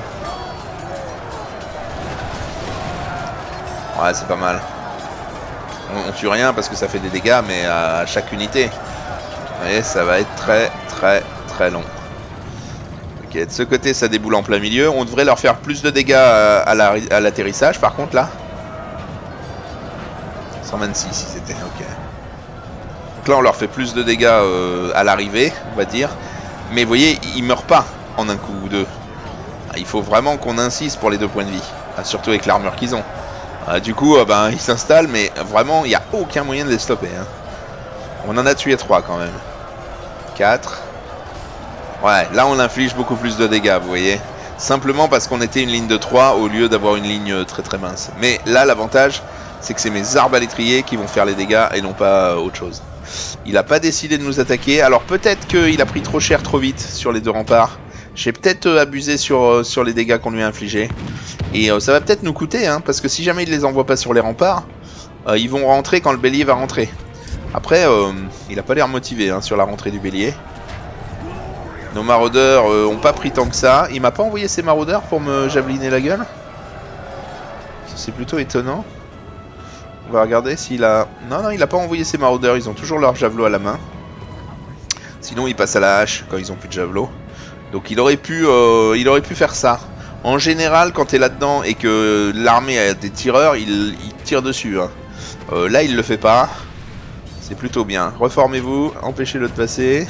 Ouais, c'est pas mal. On, on tue rien parce que ça fait des dégâts, mais à chaque unité. Vous voyez, ça va être très très très long. Ok, de ce côté ça déboule en plein milieu. On devrait leur faire plus de dégâts à l'atterrissage par contre là. cent vingt-six si c'était, ok. Donc là on leur fait plus de dégâts euh, à l'arrivée, on va dire. Mais vous voyez, ils meurent pas en un coup ou deux. Il faut vraiment qu'on insiste pour les deux points de vie. Surtout avec l'armure qu'ils ont. Euh, du coup, euh, ben, ils s'installent, mais vraiment, il n'y a aucun moyen de les stopper. Hein. On en a tué trois quand même. quatre. Ouais, là on inflige beaucoup plus de dégâts, vous voyez. Simplement parce qu'on était une ligne de trois au lieu d'avoir une ligne très très mince. Mais là, l'avantage, c'est que c'est mes arbalétriers qui vont faire les dégâts et non pas autre chose. Il n'a pas décidé de nous attaquer. Alors peut-être qu'il a pris trop cher trop vite sur les deux remparts. J'ai peut-être euh, abusé sur, euh, sur les dégâts qu'on lui a infligés. Et euh, ça va peut-être nous coûter, hein, parce que si jamais il les envoie pas sur les remparts, euh, ils vont rentrer quand le bélier va rentrer. Après, euh, il a pas l'air motivé hein, sur la rentrée du bélier. Nos maraudeurs euh, ont pas pris tant que ça. Il m'a pas envoyé ses maraudeurs pour me javeliner la gueule. C'est plutôt étonnant. On va regarder s'il a... Non, non, il a pas envoyé ses maraudeurs. Ils ont toujours leur javelot à la main. Sinon, ils passent à la hache quand ils ont plus de javelot. Donc il aurait pu, euh, il aurait pu faire ça. En général, quand tu es là-dedans et que l'armée a des tireurs, il, il tire dessus. Hein. Euh, là, il le fait pas. C'est plutôt bien. Reformez-vous, empêchez-le de passer.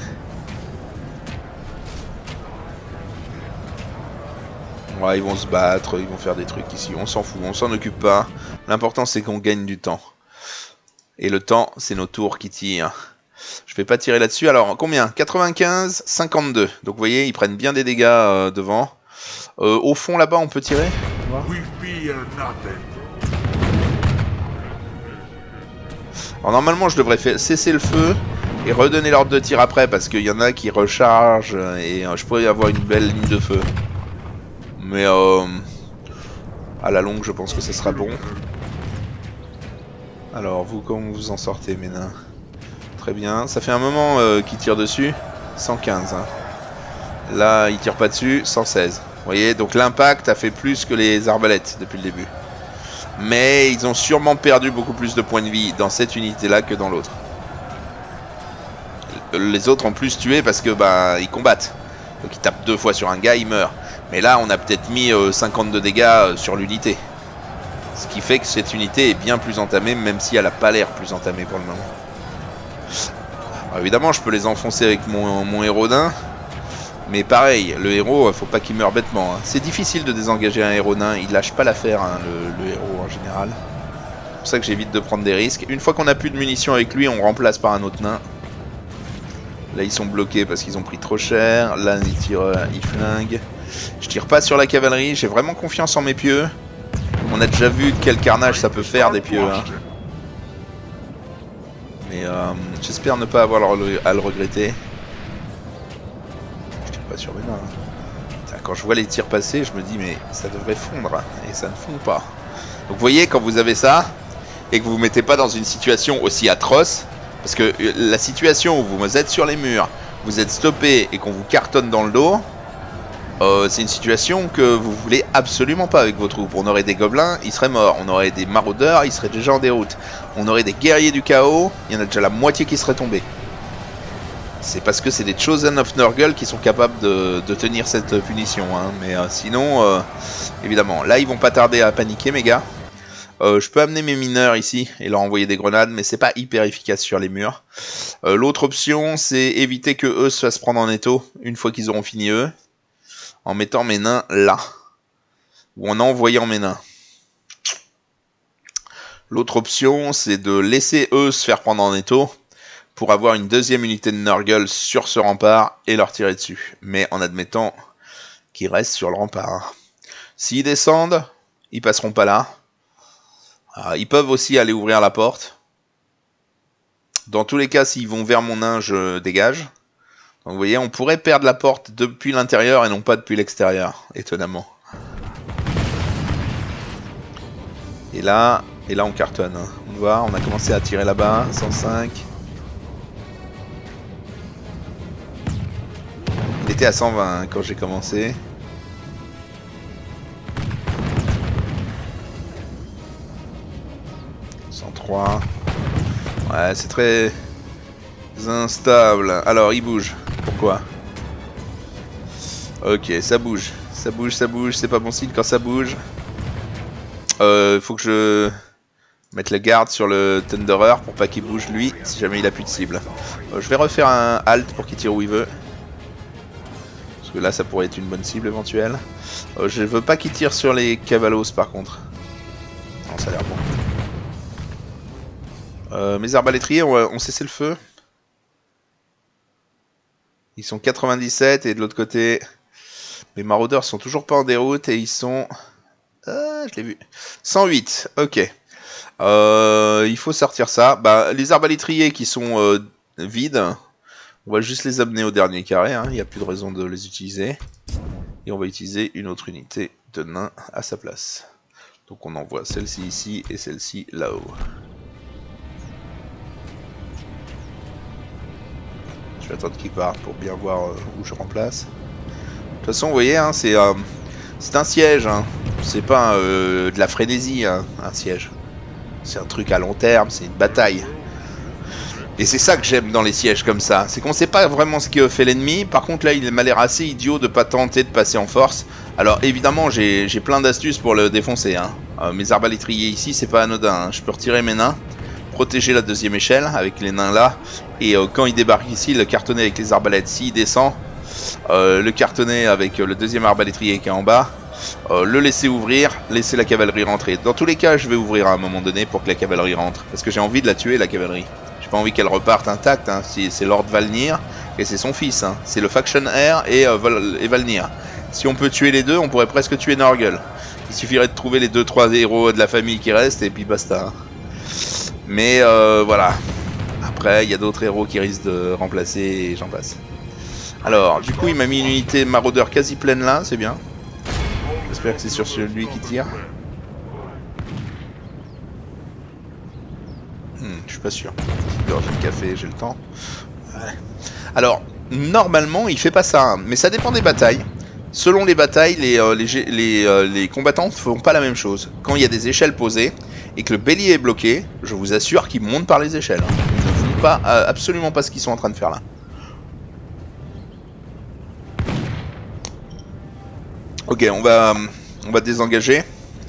Ouais, ils vont se battre, ils vont faire des trucs ici. On s'en fout, on s'en occupe pas. L'important, c'est qu'on gagne du temps. Et le temps, c'est nos tours qui tirent. Je vais pas tirer là-dessus. Alors, combien? quatre-vingt-quinze, cinquante-deux. Donc, vous voyez, ils prennent bien des dégâts euh, devant. Euh, au fond, là-bas, on peut tirer. Alors, normalement, je devrais faire cesser le feu et redonner l'ordre de tir après, parce qu'il y en a qui rechargent et euh, je pourrais avoir une belle ligne de feu. Mais, euh, à la longue, je pense que ce sera bon. Alors, vous, comment vous en sortez, mes nains? Très bien, ça fait un moment euh, qu'il tire dessus, cent quinze. Hein. Là, il tire pas dessus, cent seize. Vous voyez, donc l'impact a fait plus que les arbalètes depuis le début. Mais ils ont sûrement perdu beaucoup plus de points de vie dans cette unité-là que dans l'autre. Les autres ont plus tué parce que bah ils combattent. Donc ils tapent deux fois sur un gars, il meurt. Mais là, on a peut-être mis euh, cinquante de dégâts euh, sur l'unité. Ce qui fait que cette unité est bien plus entamée, même si elle n'a pas l'air plus entamée pour le moment. Alors évidemment, je peux les enfoncer avec mon, mon héros nain. Mais pareil, le héros, faut pas qu'il meure bêtement. Hein. C'est difficile de désengager un héros nain. Il lâche pas l'affaire, hein, le, le héros en général. C'est pour ça que j'évite de prendre des risques. Une fois qu'on a plus de munitions avec lui, on remplace par un autre nain. Là, ils sont bloqués parce qu'ils ont pris trop cher. Là, ils tirent, ils flinguent. Je tire pas sur la cavalerie. J'ai vraiment confiance en mes pieux. On a déjà vu quel carnage ça peut faire des pieux. Hein. Mais euh, j'espère ne pas avoir à le regretter. Je tire pas sur mes nains. Hein. Quand je vois les tirs passer, je me dis mais ça devrait fondre. Et ça ne fond pas. Donc vous voyez, quand vous avez ça, et que vous vous mettez pas dans une situation aussi atroce, parce que la situation où vous êtes sur les murs, vous êtes stoppé et qu'on vous cartonne dans le dos, euh, c'est une situation que vous voulez absolument pas avec vos troupes. On aurait des gobelins, ils seraient morts. On aurait des maraudeurs, ils seraient déjà en déroute. On aurait des guerriers du chaos, il y en a déjà la moitié qui seraient tombés. C'est parce que c'est des Chosen of Nurgle qui sont capables de, de tenir cette punition. Hein. Mais euh, sinon, euh, évidemment, là ils vont pas tarder à paniquer mes gars. Euh, je peux amener mes mineurs ici et leur envoyer des grenades, mais c'est pas hyper efficace sur les murs. Euh, L'autre option, c'est éviter que eux se fassent prendre en étau une fois qu'ils auront fini eux, en mettant mes nains là, ou en envoyant mes nains. L'autre option, c'est de laisser eux se faire prendre en étau pour avoir une deuxième unité de Nurgle sur ce rempart et leur tirer dessus, mais en admettant qu'ils restent sur le rempart. S'ils descendent, ils passeront pas là. Alors, ils peuvent aussi aller ouvrir la porte. Dans tous les cas, s'ils vont vers mon nain, je dégage. Donc vous voyez, on pourrait perdre la porte depuis l'intérieur et non pas depuis l'extérieur, étonnamment. Et là, et là on cartonne. On voit, on a commencé à tirer là-bas, cent cinq. Il était à cent vingt hein, quand j'ai commencé. cent trois. Ouais, c'est très instable. Alors, il bouge. Pourquoi? Ok, ça bouge. Ça bouge, ça bouge. C'est pas bon signe quand ça bouge. Euh, faut que je... Mettre le garde sur le Thunderer pour pas qu'il bouge lui, si jamais il a plus de cible. Euh, je vais refaire un halt pour qu'il tire où il veut. Parce que là ça pourrait être une bonne cible éventuelle. Euh, je veux pas qu'il tire sur les Cavalos par contre. Non, ça a l'air bon. Euh, mes arbalétriers ont, ont cessé le feu. Ils sont quatre-vingt-dix-sept et de l'autre côté, mes maraudeurs sont toujours pas en déroute et ils sont... Ah, je l'ai vu. cent huit, ok. Euh, il faut sortir ça. Bah, les arbalétriers qui sont euh, vides, on va juste les amener au dernier carré, hein. Il n'y a plus de raison de les utiliser. Et on va utiliser une autre unité de nains à sa place. Donc on envoie celle-ci ici et celle-ci là-haut. Je vais attendre qu'ils partent pour bien voir euh, où je remplace. De toute façon, vous voyez, hein, c'est euh, c'est un siège. Hein. C'est pas euh, de la frénésie, hein, un siège. C'est un truc à long terme, c'est une bataille. Et c'est ça que j'aime dans les sièges comme ça. C'est qu'on sait pas vraiment ce que fait l'ennemi. Par contre, là, il m'a l'air assez idiot de pas tenter de passer en force. Alors, évidemment, j'ai plein d'astuces pour le défoncer. Hein. Euh, mes arbalétriers ici, c'est pas anodin. Hein. Je peux retirer mes nains, protéger la deuxième échelle avec les nains là. Et euh, quand il débarque ici, le cartonner avec les arbalètes, s'il descend, euh, le cartonner avec euh, le deuxième arbalétrier qui est en bas. Euh, le laisser ouvrir, laisser la cavalerie rentrer. Dans tous les cas, je vais ouvrir à un moment donné pour que la cavalerie rentre. Parce que j'ai envie de la tuer, la cavalerie. J'ai pas envie qu'elle reparte intacte. Hein. C'est Lord Valnir et c'est son fils. Hein. C'est le Faction Heir et, euh, Val et Valnir. Si on peut tuer les deux, on pourrait presque tuer Nurgle. Il suffirait de trouver les deux trois héros de la famille qui restent et puis basta. Hein. Mais euh, voilà. Après, il y a d'autres héros qui risquent de remplacer et j'en passe. Alors, du coup, il m'a mis une unité maraudeur quasi pleine là, c'est bien. J'espère que c'est sur celui qui tire. Hmm, je suis pas sûr. Je vais faire le café, j'ai le temps. Ouais. Alors, normalement, il fait pas ça, hein, mais ça dépend des batailles. Selon les batailles, les, euh, les, les, euh, les combattants ne font pas la même chose. Quand il y a des échelles posées et que le bélier est bloqué, je vous assure qu'ils montent par les échelles. Hein. Ils ne font pas, euh, absolument pas ce qu'ils sont en train de faire là. Ok, on va, on va désengager.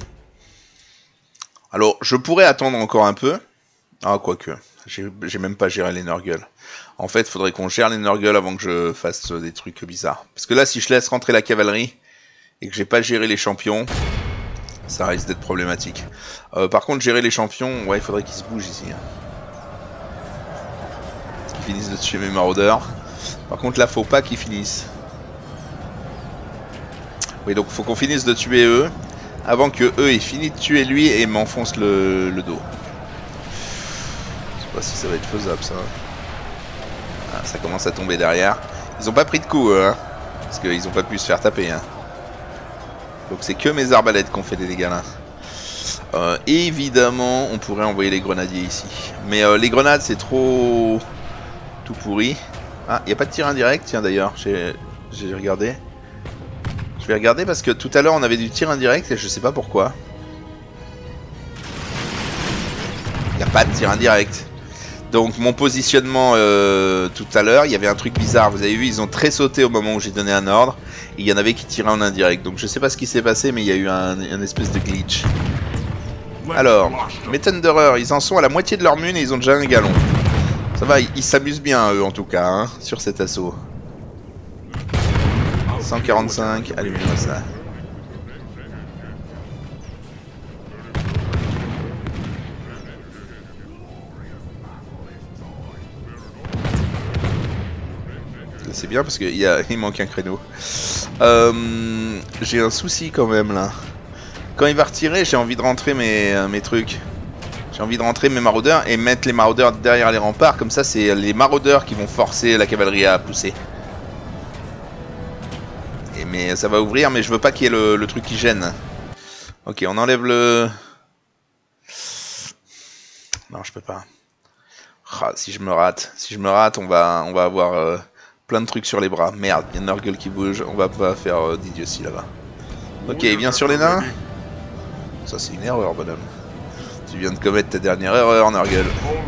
Alors, je pourrais attendre encore un peu. Ah, quoique. J'ai même pas géré les Nurgle. En fait, il faudrait qu'on gère les Nurgle avant que je fasse des trucs bizarres. Parce que là, si je laisse rentrer la cavalerie et que j'ai pas géré les champions, ça risque d'être problématique. Euh, par contre, gérer les champions, ouais, il faudrait qu'ils se bougent ici. Hein. Qu'ils finissent de tuer mes maraudeurs. Par contre, là, faut pas qu'ils finissent. Oui, donc faut qu'on finisse de tuer eux avant que eux aient fini de tuer lui et m'enfoncent le, le dos. Je sais pas si ça va être faisable ça. Ah, ça commence à tomber derrière. Ils ont pas pris de coup eux, hein, parce qu'ils ont pas pu se faire taper. Hein. Donc c'est que mes arbalètes qui ont fait des dégâts là. Euh, évidemment, on pourrait envoyer les grenadiers ici. Mais euh, les grenades c'est trop tout pourri. Ah, il n'y a pas de tir indirect, tiens d'ailleurs, j'ai regardé. Je vais regarder parce que tout à l'heure on avait du tir indirect et je sais pas pourquoi. Il n'y a pas de tir indirect. Donc mon positionnement euh, tout à l'heure, il y avait un truc bizarre. Vous avez vu, ils ont très sauté au moment où j'ai donné un ordre. Et il y en avait qui tiraient en indirect. Donc je sais pas ce qui s'est passé, mais il y a eu un, un espèce de glitch. Alors, mes Thunderers, ils en sont à la moitié de leur mune et ils ont déjà un galon. Ça va, ils s'amusent bien eux en tout cas, hein, sur cet assaut. cent quarante-cinq, allumez-moi ça. C'est bien parce qu'il il manque un créneau. Euh, j'ai un souci quand même là. Quand il va retirer, j'ai envie de rentrer mes, mes trucs. J'ai envie de rentrer mes maraudeurs et mettre les maraudeurs derrière les remparts. Comme ça, c'est les maraudeurs qui vont forcer la cavalerie à pousser. Et mais ça va ouvrir, mais je veux pas qu'il y ait le, le truc qui gêne. Ok, on enlève le... Non, je peux pas. Ah, si je me rate, si je me rate, on va, on va avoir euh, plein de trucs sur les bras. Merde, il y a Nurgle qui bouge, on va pas faire euh, d'idiotie là-bas. Ok, il vient sur les nains. Ça c'est une erreur, bonhomme. Tu viens de commettre ta dernière erreur, Nurgle.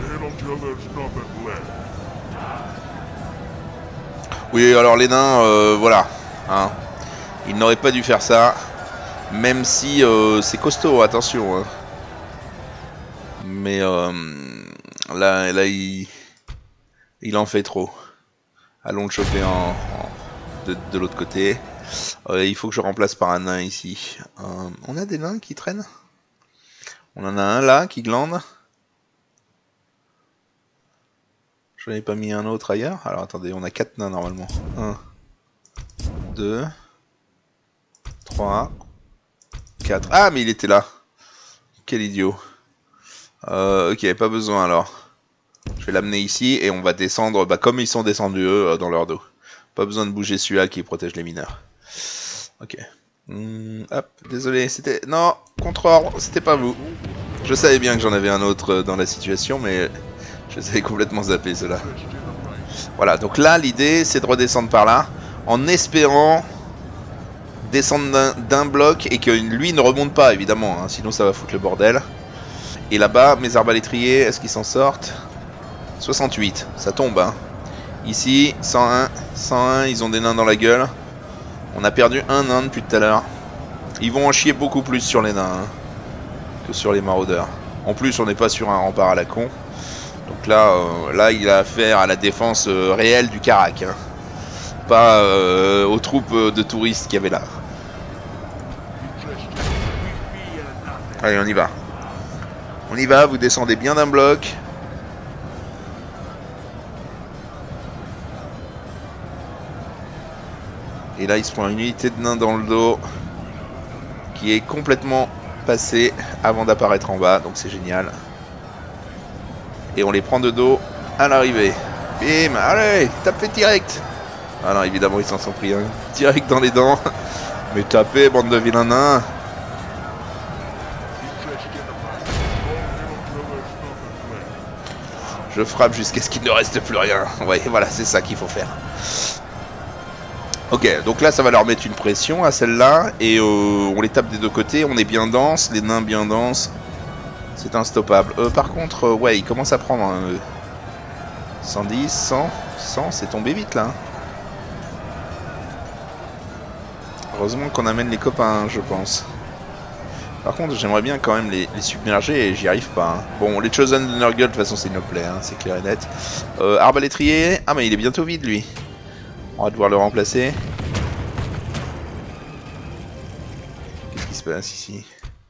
Oui, alors les nains, euh, voilà. Hein. Ils n'auraient pas dû faire ça. Même si euh, c'est costaud, attention. Hein. Mais euh, là, là il, il en fait trop. Allons le choper en, en, de, de l'autre côté. Euh, il faut que je remplace par un nain ici. Euh, on a des nains qui traînent? On en a un là qui glande. Je n'avais pas mis un autre ailleurs. Alors attendez, on a quatre nains normalement. un, deux, trois, quatre. Ah mais il était là. Quel idiot. Euh, ok, pas besoin alors. Je vais l'amener ici et on va descendre bah, comme ils sont descendus eux dans leur dos. Pas besoin de bouger celui-là qui protège les mineurs. Ok. Mmh, hop, désolé, c'était... Non, contre-ordre, c'était pas vous. Je savais bien que j'en avais un autre dans la situation, mais je les avais complètement zappé ceux-là. Voilà, donc là, l'idée, c'est de redescendre par là, en espérant descendre d'un bloc et que lui ne remonte pas, évidemment, hein, sinon ça va foutre le bordel. Et là-bas, mes arbalétriers, est-ce qu'ils s'en sortent? soixante-huit, ça tombe, hein. Ici, cent un, cent un, ils ont des nains dans la gueule. On a perdu un nain depuis tout à l'heure. Ils vont en chier beaucoup plus sur les nains hein, que sur les maraudeurs. En plus, on n'est pas sur un rempart à la con. Donc là, euh, là il a affaire à la défense euh, réelle du Karak. Hein. Pas euh, aux troupes de touristes qu'il y avait là. Allez, on y va. On y va, vous descendez bien d'un bloc. Et là, il se prend une unité de nains dans le dos qui est complètement passée avant d'apparaître en bas, donc c'est génial. Et on les prend de dos à l'arrivée. Bim, allez, tapez direct. Ah non, évidemment, ils s'en sont pris un hein. direct dans les dents. Mais tapez, bande de vilains nains. Je frappe jusqu'à ce qu'il ne reste plus rien. Ouais, voilà, c'est ça qu'il faut faire. Ok, donc là ça va leur mettre une pression à celle-là, et euh, on les tape des deux côtés, on est bien dense, les nains bien denses, c'est instoppable. Euh, par contre, euh, ouais, ils commencent à prendre hein, euh, cent dix, cent, cent, c'est tombé vite là. Heureusement qu'on amène les copains, je pense. Par contre, j'aimerais bien quand même les, les submerger et j'y arrive pas. Hein. Bon, les Chosen de Nurgle, de toute façon c'est une plaie, hein, c'est clair et net. Euh, arbalétrier, ah mais il est bientôt vide lui. On va devoir le remplacer. Qu'est-ce qui se passe ici?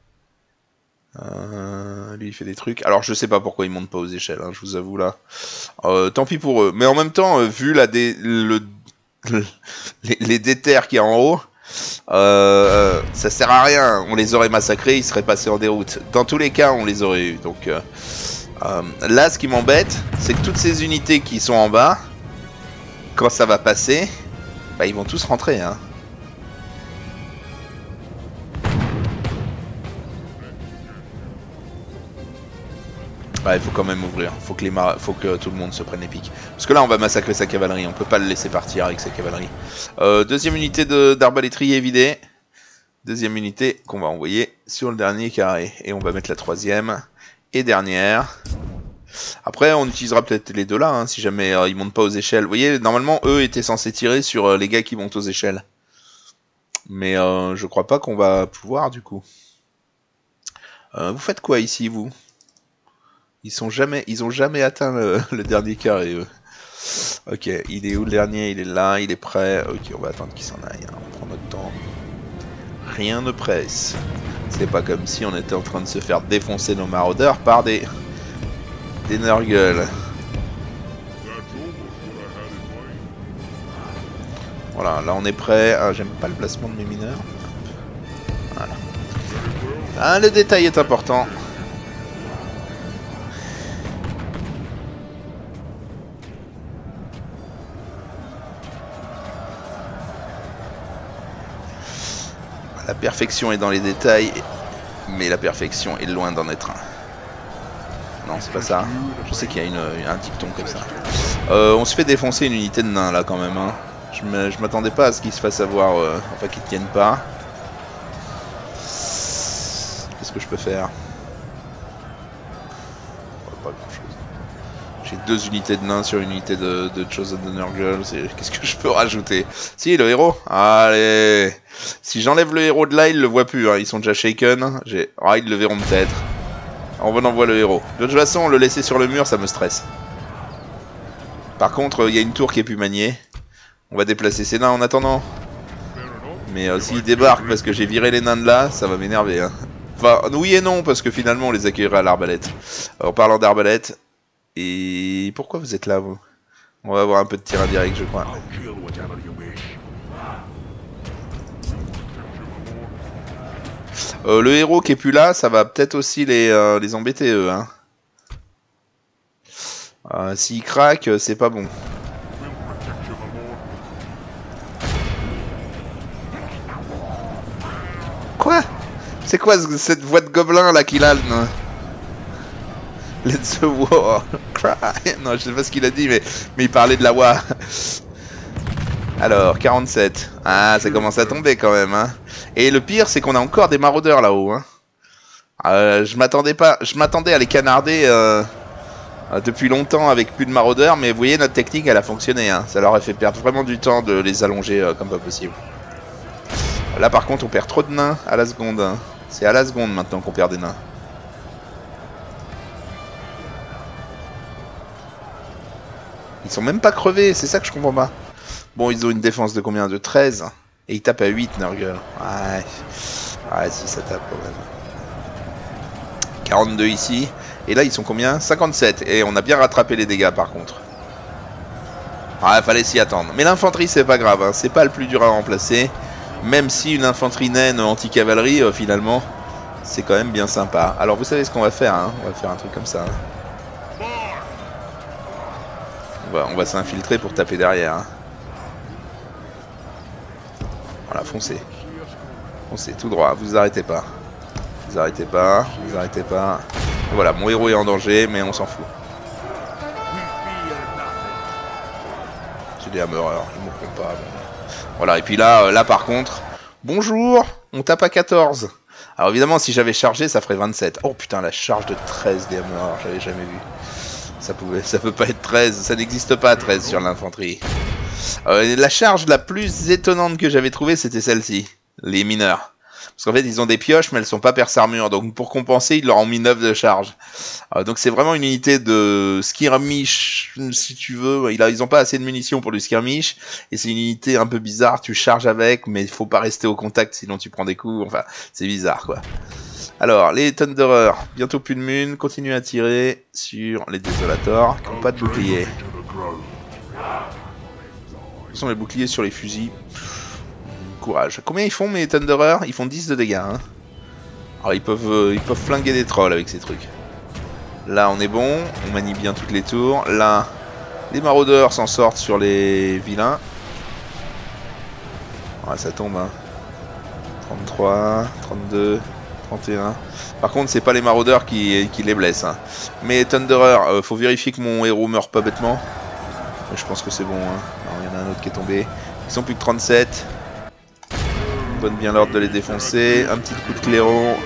euh, Lui il fait des trucs. Alors je sais pas pourquoi il monte pas aux échelles, hein, je vous avoue là. Euh, tant pis pour eux. Mais en même temps, euh, vu la dé le, le, les, les déterres qu'il y a en haut, euh, ça sert à rien. On les aurait massacrés, ils seraient passés en déroute. Dans tous les cas, on les aurait eu. Donc euh, euh, là, ce qui m'embête, c'est que toutes ces unités qui sont en bas, quand ça va passer, bah ils vont tous rentrer hein. Ouais, il faut quand même ouvrir, faut que, les mar... faut que tout le monde se prenne les piques. Parce que là on va massacrer sa cavalerie, on peut pas le laisser partir avec sa cavalerie. Euh, deuxième unité d'arbalétrier vidée. Deuxième unité qu'on va envoyer sur le dernier carré. Et on va mettre la troisième et dernière. Après, on utilisera peut-être les deux là, hein, si jamais euh, ils montent pas aux échelles. Vous voyez, normalement, eux étaient censés tirer sur euh, les gars qui montent aux échelles. Mais euh, je crois pas qu'on va pouvoir, du coup. Euh, vous faites quoi ici, vous? Ils sont jamais, ils ont jamais atteint le, le dernier carré, eux. Ok, il est où le dernier? Il est là, il est prêt. Ok, on va attendre qu'il s'en aille. Hein. On prend notre temps. Rien ne presse. C'est pas comme si on était en train de se faire défoncer nos maraudeurs par des... des Nurgle. Voilà, là on est prêt. Ah, j'aime pas le placement de mes mineurs. Voilà. Ah, le détail est important. La perfection est dans les détails, mais la perfection est loin d'en être un. Non, c'est pas ça. Je sais qu'il y a une, un dicton comme ça. Euh, on se fait défoncer une unité de nains là quand même. Hein. Je m'attendais pas à ce qu'ils se fassent avoir, euh, enfin qu'ils tiennent pas. Qu'est-ce que je peux faire? Pas grand chose. J'ai deux unités de nains sur une unité de, de Chosen de Nurgle. Qu'est-ce que je peux rajouter? Si, le héros. Allez. Si j'enlève le héros de là, ils le voient plus. Hein. Ils sont déjà shaken. Ah, ils le verront peut-être. On envoie le héros. De toute façon, le laisser sur le mur, ça me stresse. Par contre, il y a une tour qui est plus maniée. On va déplacer ces nains en attendant. Mais euh, s'ils débarquent parce que j'ai viré les nains de là, ça va m'énerver. Hein. Enfin, oui et non, parce que finalement, on les accueillera à l'arbalète. En parlant d'arbalète... Et... Pourquoi vous êtes là, vous? On va avoir un peu de tir indirect, je crois. Euh, le héros qui est plus là, ça va peut-être aussi les, euh, les embêter, eux. Hein. Euh, S'ils craquent, c'est pas bon. Quoi? C'est quoi cette voix de gobelin là qu'il a? Let the war cry. Non, je sais pas ce qu'il a dit, mais, mais il parlait de la war. Alors, quarante-sept. Ah, ça commence à tomber quand même. Hein. Et le pire, c'est qu'on a encore des maraudeurs là-haut. Hein. Euh, je m'attendais pas, je m'attendais à les canarder euh, euh, depuis longtemps avec plus de maraudeurs, mais vous voyez, notre technique, elle a fonctionné. Hein. Ça leur a fait perdre vraiment du temps de les allonger euh, comme pas possible. Là, par contre, on perd trop de nains à la seconde. Hein. C'est à la seconde maintenant qu'on perd des nains. Ils sont même pas crevés, c'est ça que je comprends pas. Bon, ils ont une défense de combien? De treize. Et ils tapent à huit, Nurgle. Ouais. Ouais, si, ça tape quand même. quarante-deux ici. Et là, ils sont combien? cinquante-sept. Et on a bien rattrapé les dégâts, par contre. Ouais, fallait s'y attendre. Mais l'infanterie, c'est pas grave. Hein. C'est pas le plus dur à remplacer. Même si une infanterie naine anti-cavalerie, euh, finalement, c'est quand même bien sympa. Alors, vous savez ce qu'on va faire, hein. On va faire un truc comme ça. Hein. On va, on va s'infiltrer pour taper derrière. Hein. Voilà, foncez. Foncez, tout droit, vous arrêtez pas. Vous arrêtez pas, vous arrêtez pas. Et voilà, mon héros est en danger, mais on s'en fout. J'ai des hammereurs, ils mourront pas. Bon. Voilà, et puis là, là par contre, bonjour, on tape à quatorze. Alors évidemment, si j'avais chargé, ça ferait vingt-sept. Oh putain, la charge de treize des hammereurs, j'avais jamais vu. Ça pouvait, ça peut pas être treize, ça n'existe pas treize sur l'infanterie. Euh, la charge la plus étonnante que j'avais trouvée, c'était celle-ci, les mineurs. Parce qu'en fait, ils ont des pioches, mais elles sont pas perce-armure. Donc pour compenser, ils leur ont mis neuf de charge. Euh, donc c'est vraiment une unité de skirmish, si tu veux. Ils ont pas assez de munitions pour du skirmish. Et c'est une unité un peu bizarre, tu charges avec, mais il faut pas rester au contact, sinon tu prends des coups. Enfin, c'est bizarre, quoi. Alors, les Thunderers, bientôt plus de mun, continuez à tirer sur les Désolators, qui n'ont pas de bouclier. Ce sont les boucliers sur les fusils. Courage. Combien ils font mes Thunderers? Ils font dix de dégâts. Hein. Alors ils peuvent, euh, ils peuvent flinguer des trolls avec ces trucs. Là on est bon, on manie bien toutes les tours. Là, les maraudeurs s'en sortent sur les vilains. Ouais, ça tombe. Hein. trente-trois, trente-deux, trente et un. Par contre, c'est pas les maraudeurs qui, qui les blessent. Hein. Mais Thunderer, euh, faut vérifier que mon héros meurt pas bêtement. Je pense que c'est bon. Hein. Non, il y en a un autre qui est tombé. Ils sont plus que trente-sept. Donne bien l'ordre de les défoncer. Un petit coup de clairon.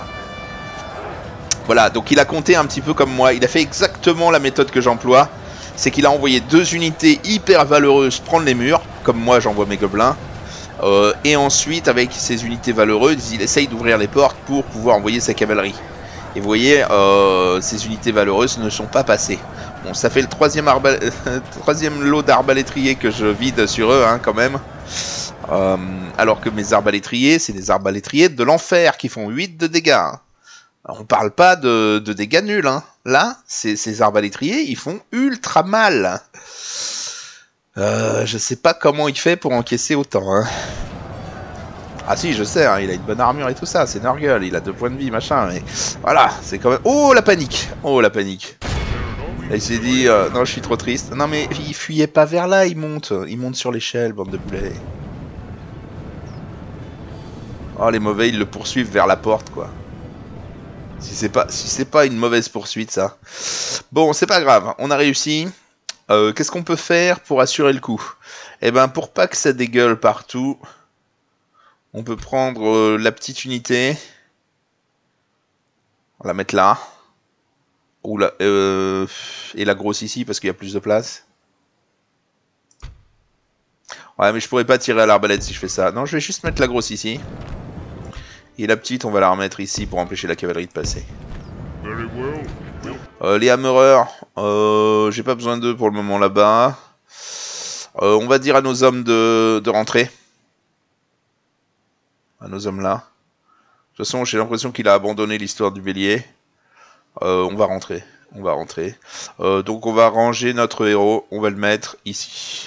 Voilà, donc il a compté un petit peu comme moi. Il a fait exactement la méthode que j'emploie. C'est qu'il a envoyé deux unités hyper valeureuses prendre les murs, comme moi j'envoie mes gobelins. Euh, et ensuite, avec ces unités valeureuses, il essaye d'ouvrir les portes pour pouvoir envoyer sa cavalerie. Et vous voyez, euh, ces unités valeureuses ne sont pas passées. Bon, ça fait le troisième, troisième lot d'arbalétriers que je vide sur eux, hein, quand même. Euh, alors que mes arbalétriers, c'est des arbalétriers de l'enfer qui font huit de dégâts. Hein. Alors, on parle pas de, de dégâts nuls. Hein. Là, ces arbalétriers, ils font ultra mal. Euh, je sais pas comment il fait pour encaisser autant. Hein. Ah si, je sais, hein, il a une bonne armure et tout ça. C'est Nurgle, il a deux points de vie, machin. Mais voilà, c'est quand même... Oh, la panique. Oh, la panique. Là, il s'est dit, euh, non, je suis trop triste. Non, mais il fuyait pas vers là, il monte. Il monte sur l'échelle, bande de boulets. Oh, les mauvais, ils le poursuivent vers la porte, quoi. Si c'est pas, si c'est pas une mauvaise poursuite, ça. Bon, c'est pas grave, on a réussi. Euh, Qu'est-ce qu'on peut faire pour assurer le coup? Eh ben, pour pas que ça dégueule partout, on peut prendre euh, la petite unité. On va la mettre là. Ou la, euh, et la grosse ici, parce qu'il y a plus de place. Ouais, mais je pourrais pas tirer à l'arbalète si je fais ça. Non, je vais juste mettre la grosse ici. Et la petite, on va la remettre ici pour empêcher la cavalerie de passer. Euh, les hammereurs, euh, j'ai pas besoin d'eux pour le moment là-bas. Euh, on va dire à nos hommes de, de rentrer. À nos hommes là. De toute façon, j'ai l'impression qu'il a abandonné l'histoire du bélier. Euh, on va rentrer. On va rentrer. Euh, donc on va ranger notre héros. On va le mettre ici.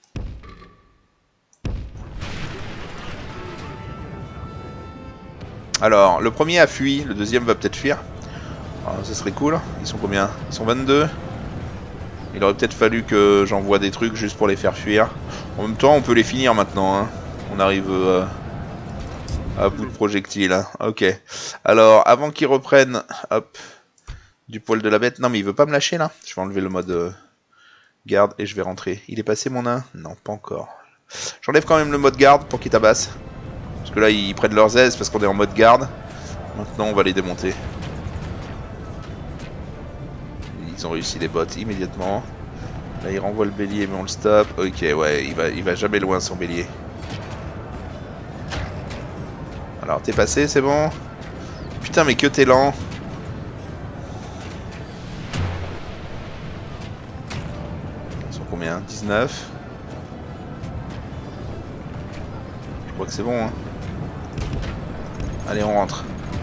Alors, le premier a fui. Le deuxième va peut-être fuir. Alors, ça serait cool. Ils sont combien? Ils sont vingt-deux. Il aurait peut-être fallu que j'envoie des trucs juste pour les faire fuir. En même temps, on peut les finir maintenant. Hein. On arrive euh, à bout de projectiles. Hein. Ok. Alors, avant qu'ils reprennent... Hop. Du poil de la bête. Non, mais il veut pas me lâcher, là. Je vais enlever le mode euh, garde et je vais rentrer. Il est passé, mon nain? Non, pas encore. J'enlève quand même le mode garde pour qu'il tabasse. Parce que là, ils prennent leurs aises parce qu'on est en mode garde. Maintenant, on va les démonter. Ils ont réussi les bots immédiatement. Là, il renvoie le bélier, mais on le stoppe. Ok, ouais, il va, il va jamais loin, son bélier. Alors, t'es passé, c'est bon? Putain, mais que t'es lent. Ils sont combien? dix-neuf. Je crois que c'est bon, hein. Allez, on rentre.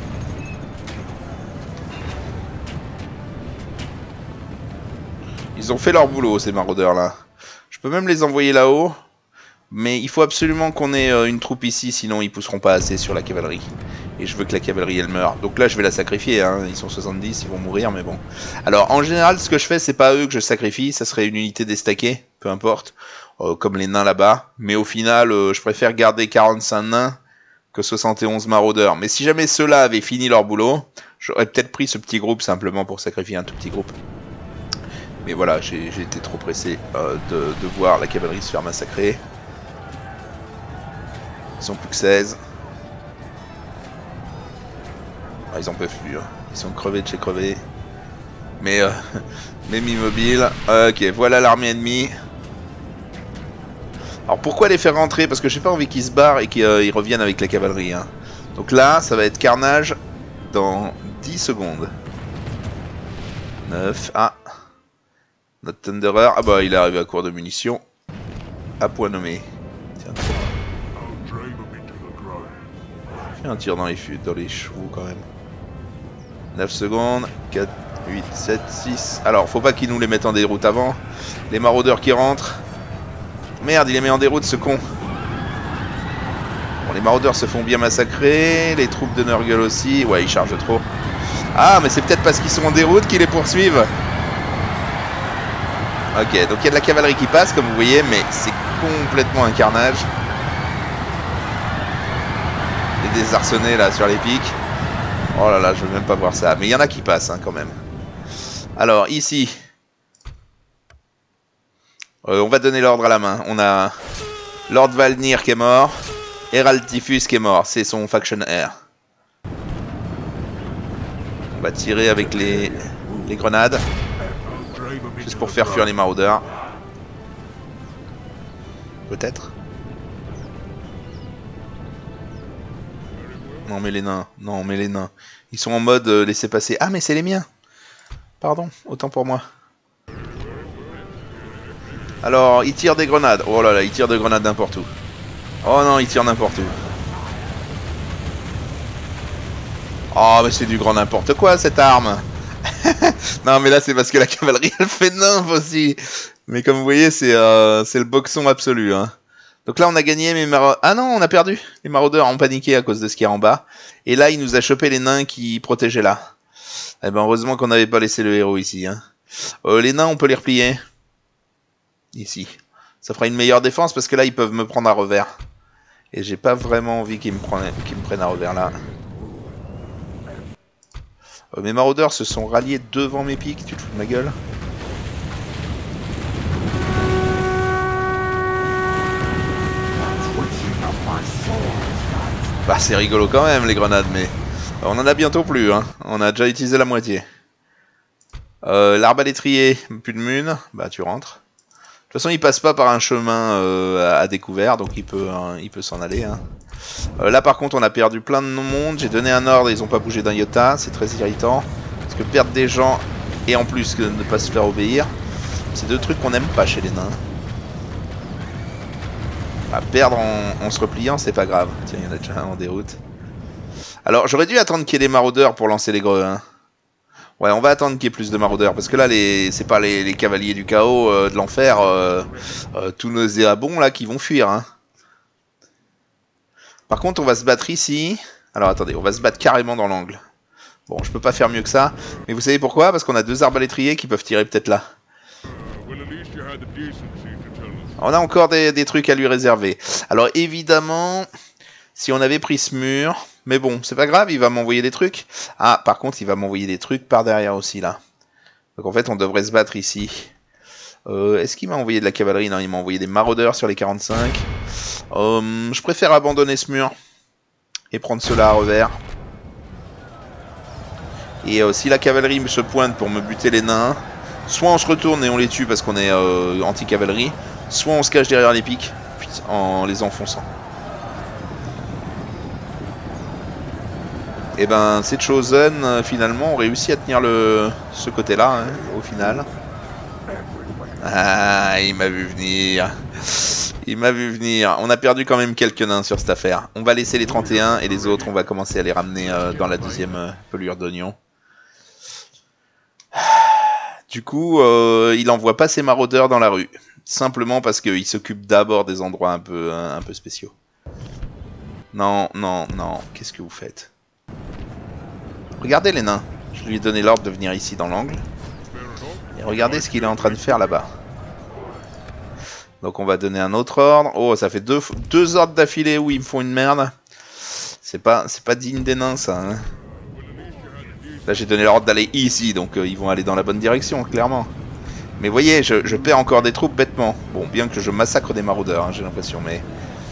Ils ont fait leur boulot, ces maraudeurs là. Je peux même les envoyer là-haut. Mais il faut absolument qu'on ait euh, une troupe ici, sinon ils pousseront pas assez sur la cavalerie. Et je veux que la cavalerie elle meure. Donc là je vais la sacrifier, hein. Ils sont soixante-dix, ils vont mourir, mais bon. Alors en général ce que je fais, c'est pas eux que je sacrifie, ça serait une unité déstaquée, peu importe. Euh, comme les nains là-bas. Mais au final, euh, je préfère garder quarante-cinq nains que soixante et onze maraudeurs. Mais si jamais ceux-là avaient fini leur boulot, j'aurais peut-être pris ce petit groupe simplement pour sacrifier un tout petit groupe. Mais voilà, j'ai été trop pressé euh, de, de voir la cavalerie se faire massacrer. Ils sont plus que seize. Ah, ils en peuvent plus. Hein. Ils sont crevés de chez crevés. Mais, euh, même immobile. Ok, voilà l'armée ennemie. Alors pourquoi les faire rentrer? Parce que j'ai pas envie qu'ils se barrent et qu'ils euh, reviennent avec la cavalerie. Hein. Donc là, ça va être carnage dans dix secondes. neuf. Ah. Notre Thunderer, ah bah il est arrivé à court de munitions. À point nommé. Tiens, fais un tir dans les, dans les chevaux quand même. neuf secondes. quatre, huit, sept, six. Alors, faut pas qu'ils nous les mettent en déroute avant. Les maraudeurs qui rentrent. Merde, il les met en déroute ce con. Bon, les maraudeurs se font bien massacrer. Les troupes de Nurgle aussi. Ouais, ils chargent trop. Ah, mais c'est peut-être parce qu'ils sont en déroute qu'ils les poursuivent. Ok, donc il y a de la cavalerie qui passe, comme vous voyez, mais c'est complètement un carnage. Les désarçonnés là sur les pics. Oh là là, je veux même pas voir ça. Mais il y en a qui passent hein, quand même. Alors ici, euh, on va donner l'ordre à la main. On a Lord Valnir qui est mort, Herald Typhus qui est mort. C'est son faction air. On va tirer avec les, les grenades. Juste pour faire fuir les maraudeurs. Peut-être. Non mais les nains. Non mais les nains. Ils sont en mode euh, laisser passer. Ah mais c'est les miens. Pardon, autant pour moi. Alors, ils tirent des grenades. Oh là là, ils tirent des grenades n'importe où. Oh non, ils tirent n'importe où. Oh mais c'est du grand n'importe quoi cette arme. Non mais là c'est parce que la cavalerie elle fait nymph aussi. Mais comme vous voyez c'est euh, c'est le boxon absolu hein. Donc là on a gagné mais maraudeurs... Ah non on a perdu. Les maraudeurs ont paniqué à cause de ce qu'il y a en bas. Et là il nous a chopé les nains qui protégeaient là. Eh ben heureusement qu'on n'avait pas laissé le héros ici hein. euh, Les nains on peut les replier. Ici. Ça fera une meilleure défense parce que là ils peuvent me prendre à revers. Et j'ai pas vraiment envie qu'ils me prennent, qu'ils me prennent à revers là. Euh, mes maraudeurs se sont ralliés devant mes pics, tu te fous de ma gueule? Bah c'est rigolo quand même les grenades, mais on en a bientôt plus, hein. On a déjà utilisé la moitié. Euh, L'arbalétrier, plus de mun, bah tu rentres. De toute façon il passe pas par un chemin euh, à découvert, donc il peut, hein, il peut s'en aller. Hein. Euh, là par contre on a perdu plein de monde, j'ai donné un ordre, ils ont pas bougé d'un iota, c'est très irritant. Parce que perdre des gens et en plus que ne pas se faire obéir, c'est deux trucs qu'on n'aime pas chez les nains. À perdre en, en se repliant, c'est pas grave. Tiens, il y en a déjà un en déroute. Alors, j'aurais dû attendre qu'il y ait des maraudeurs pour lancer les greux. Hein. Ouais, on va attendre qu'il y ait plus de maraudeurs. Parce que là, les... c'est pas les... les cavaliers du chaos euh, de l'enfer, euh, euh, tous nauséabonds là qui vont fuir. Hein. Par contre, on va se battre ici. Alors, attendez, on va se battre carrément dans l'angle. Bon, je peux pas faire mieux que ça. Mais vous savez pourquoi? Parce qu'on a deux arbalétriers qui peuvent tirer peut-être là. On a encore des, des trucs à lui réserver. Alors évidemment, si on avait pris ce mur... Mais bon, c'est pas grave, il va m'envoyer des trucs. Ah, par contre, il va m'envoyer des trucs par derrière aussi, là. Donc en fait, on devrait se battre ici. Euh, Est-ce qu'il m'a envoyé de la cavalerie? Non, il m'a envoyé des maraudeurs sur les quarante-cinq. Euh, je préfère abandonner ce mur. Et prendre cela à revers. Et euh, si la cavalerie se pointe pour me buter les nains... Soit on se retourne et on les tue parce qu'on est euh, anti-cavalerie, soit on se cache derrière les pics en les enfonçant. Et ben, ces Chosen, euh, finalement, ont réussi à tenir le ce côté-là, hein, au final. Ah, il m'a vu venir. Il m'a vu venir. On a perdu quand même quelques nains sur cette affaire. On va laisser les trente et un et les autres, on va commencer à les ramener euh, dans la deuxième euh, pelure d'oignon. Du coup, euh, il envoie pas ses maraudeurs dans la rue. Simplement parce qu'il s'occupe d'abord des endroits un peu, un, un peu spéciaux. Non, non, non. Qu'est-ce que vous faites? Regardez les nains. Je lui ai donné l'ordre de venir ici dans l'angle. Et regardez ce qu'il est en train de faire là-bas. Donc on va donner un autre ordre. Oh, ça fait deux, deux ordres d'affilée où ils me font une merde. C'est pas, c'est pas digne des nains, ça. Hein. Là j'ai donné l'ordre d'aller ici, donc euh, ils vont aller dans la bonne direction, clairement. Mais voyez, je, je perds encore des troupes bêtement. Bon, bien que je massacre des maraudeurs, hein, j'ai l'impression, mais...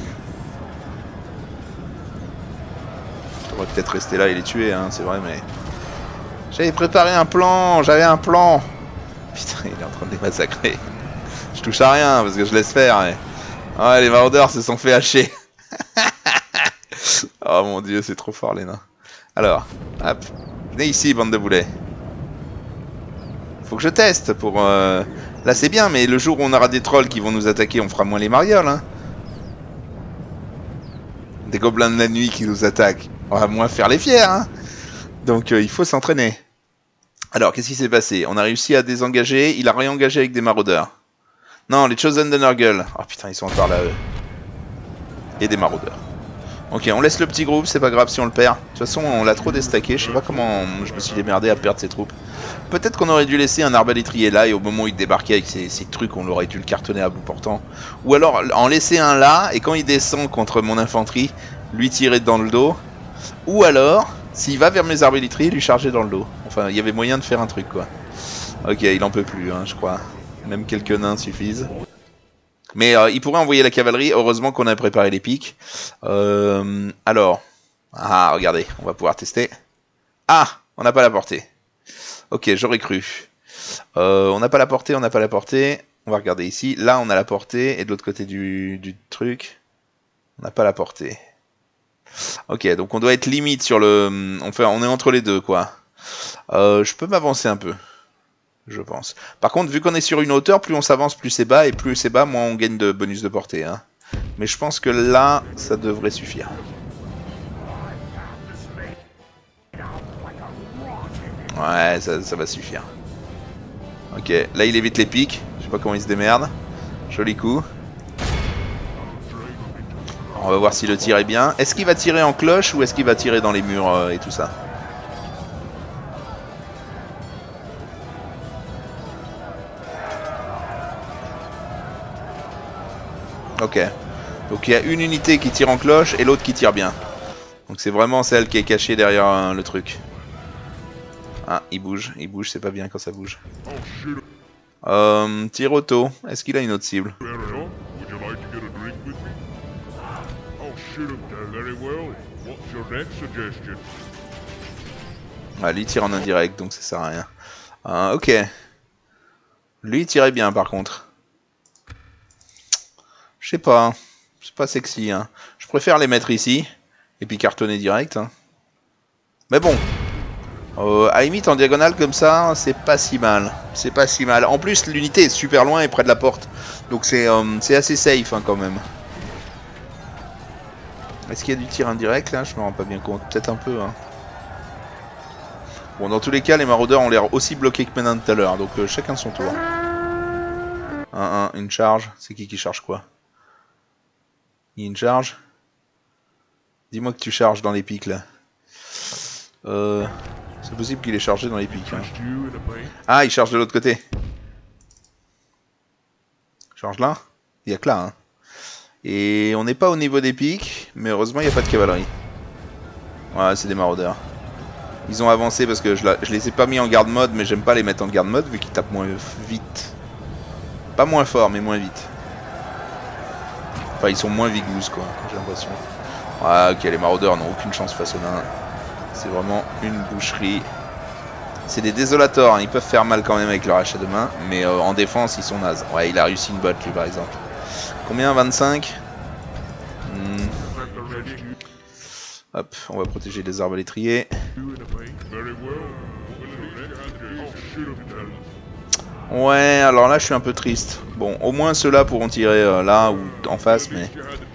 Je devrais peut-être rester là et les tuer, hein, c'est vrai, mais... J'avais préparé un plan, j'avais un plan. Putain, il est en train de les massacrer. Je touche à rien, parce que je laisse faire, mais... Ouais, les maraudeurs se sont fait hacher. Oh mon dieu, c'est trop fort, les nains. Alors, hop... Venez ici, bande de boulets. Faut que je teste pour... Euh... Là, c'est bien, mais le jour où on aura des trolls qui vont nous attaquer, on fera moins les marioles. Hein. Des gobelins de la nuit qui nous attaquent. On va moins faire les fiers. Hein. Donc, euh, il faut s'entraîner. Alors, qu'est-ce qui s'est passé? On a réussi à désengager. Il a réengagé avec des maraudeurs. Non, les Chosen de Nurgle. Oh putain, ils sont encore là, eux. Et des maraudeurs. Ok, on laisse le petit groupe, c'est pas grave si on le perd. De toute façon, on l'a trop déstacké, je sais pas comment je me suis démerdé à perdre ses troupes. Peut-être qu'on aurait dû laisser un arbalétrier là, et au moment où il débarquait avec ses, ses trucs, on aurait dû le cartonner à bout portant. Ou alors, en laisser un là, et quand il descend contre mon infanterie, lui tirer dans le dos. Ou alors, s'il va vers mes arbalétriers, lui charger dans le dos. Enfin, il y avait moyen de faire un truc, quoi. Ok, il en peut plus, hein, je crois. Même quelques nains suffisent. Mais euh, il pourrait envoyer la cavalerie, heureusement qu'on a préparé les pics. Euh, alors, ah, regardez, on va pouvoir tester. Ah, on n'a pas la portée. Ok, j'aurais cru. Euh, on n'a pas la portée, on n'a pas la portée. On va regarder ici. Là, on a la portée, et de l'autre côté du, du truc, on n'a pas la portée. Ok, donc on doit être limite sur le... Enfin, on est entre les deux, quoi. Euh, je peux m'avancer un peu. Je pense. Par contre, vu qu'on est sur une hauteur, plus on s'avance, plus c'est bas, et plus c'est bas, moins on gagne de bonus de portée. Hein. Mais je pense que là, ça devrait suffire. Ouais, ça, ça va suffire. Ok, là il évite les pics. Je sais pas comment il se démerde. Joli coup. On va voir si le tir est bien. Est-ce qu'il va tirer en cloche ou est-ce qu'il va tirer dans les murs euh, et tout ça? Ok. Donc il y a une unité qui tire en cloche et l'autre qui tire bien. Donc c'est vraiment celle qui est cachée derrière euh, le truc. Ah, il bouge. Il bouge, c'est pas bien quand ça bouge. Euh, tir auto. Est-ce qu'il a une autre cible? Ah, lui il tire en indirect, donc ça sert à rien. Ah, ok. Lui il tirait bien par contre. Je sais pas, c'est pas sexy, hein. Je préfère les mettre ici, et puis cartonner direct. Hein. Mais bon, Euh, à la limite, en diagonale comme ça, c'est pas si mal. C'est pas si mal. En plus, l'unité est super loin et près de la porte. Donc c'est euh, c'est assez safe hein, quand même. Est-ce qu'il y a du tir indirect là? Je me rends pas bien compte. Peut-être un peu. Hein. Bon, dans tous les cas, les maraudeurs ont l'air aussi bloqués que maintenant tout à l'heure. Donc euh, chacun son tour. un un, une charge. C'est qui qui charge quoi? Il y a une charge? Dis-moi que tu charges dans les pics là. Euh, c'est possible qu'il est chargé dans les pics. Hein. Ah, il charge de l'autre côté. Charge là? Il y a que là. Hein. Et on n'est pas au niveau des pics, mais heureusement il n'y a pas de cavalerie. Voilà, c'est des maraudeurs. Ils ont avancé parce que je, la, je les ai pas mis en garde mode, mais j'aime pas les mettre en garde mode vu qu'ils tapent moins vite. Pas moins fort, mais moins vite. Enfin, ils sont moins vigous quoi, j'ai l'impression. Ah, ok, les maraudeurs n'ont aucune chance face aux nains. C'est vraiment une boucherie. C'est des désolateurs, hein. Ils peuvent faire mal quand même avec leur achat de main, mais euh, en défense ils sont nazes. Ouais, il a réussi une botte lui par exemple. Combien? vingt-cinq. hmm. Hop, on va protéger les arbalétriers. Ouais, alors là je suis un peu triste. Bon, au moins ceux-là pourront tirer euh, là ou en face, mais...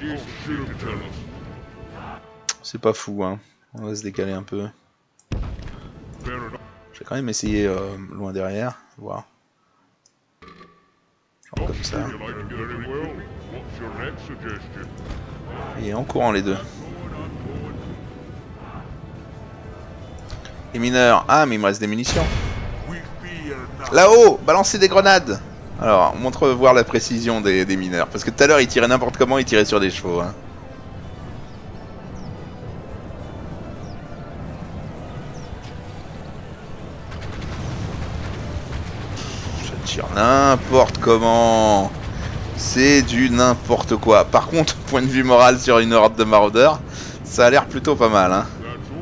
C'est pas fou, hein. On va se décaler un peu. Je vais quand même essayer euh, loin derrière, voir. Genre comme ça. Et en courant les deux. Les mineurs. Ah, mais il me reste des munitions. Là-haut, balancez des grenades. Alors, montre voir la précision des, des mineurs. Parce que tout à l'heure, ils tiraient n'importe comment, ils tiraient sur des chevaux. Hein. Je tire n'importe comment. C'est du n'importe quoi. Par contre, point de vue moral sur une horde de maraudeurs, ça a l'air plutôt pas mal. Hein.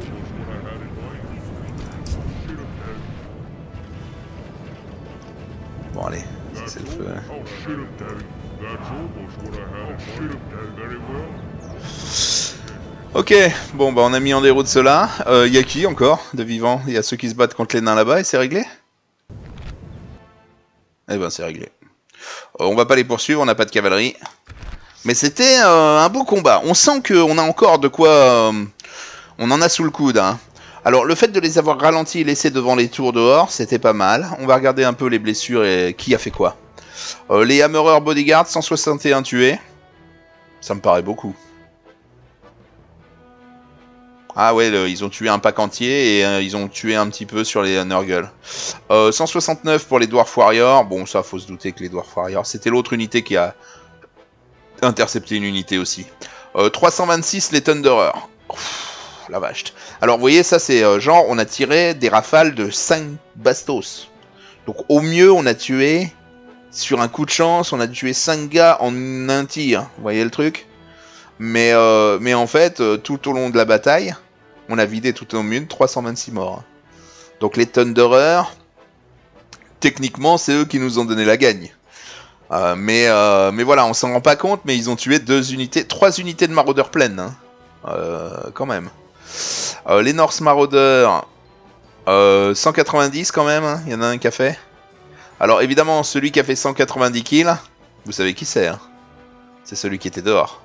Bon allez, c'est le feu. Ok, bon bah on a mis en déroute ceux-là. Euh, y a qui encore de vivants? Il y a ceux qui se battent contre les nains là-bas et c'est réglé? Eh ben c'est réglé. Euh, on va pas les poursuivre, on n'a pas de cavalerie. Mais c'était euh, un beau combat. On sent qu'on a encore de quoi... Euh, on en a sous le coude. Hein. Alors le fait de les avoir ralentis et laissés devant les tours dehors, c'était pas mal. On va regarder un peu les blessures et qui a fait quoi. Euh, les Hammerers Bodyguard, cent soixante et un tués. Ça me paraît beaucoup. Ah ouais, le, ils ont tué un pack entier et euh, ils ont tué un petit peu sur les euh, Nurgle. Euh, cent soixante-neuf pour les Dwarf Warriors. Bon, ça, faut se douter que les Dwarf Warriors, c'était l'autre unité qui a intercepté une unité aussi. Euh, trois cent vingt-six les Thunderers. Ouf. La vache. Alors vous voyez, ça c'est euh, genre on a tiré des rafales de cinq bastos. Donc au mieux on a tué, sur un coup de chance, on a tué cinq gars en un tir. Vous voyez le truc? Mais, euh, mais en fait, euh, tout au long de la bataille, on a vidé tout au mieux trois cent vingt-six morts. Donc les Thunderers, techniquement c'est eux qui nous ont donné la gagne. Euh, mais, euh, mais voilà, on s'en rend pas compte, mais ils ont tué deux unités, trois unités de maraudeurs pleines. Hein. Euh, quand même. Euh, les Norse Marauders, euh, cent quatre-vingt-dix quand même, hein. Il y en a un qui a fait. Alors évidemment, celui qui a fait cent quatre-vingt-dix kills, vous savez qui c'est, hein. C'est celui qui était dehors.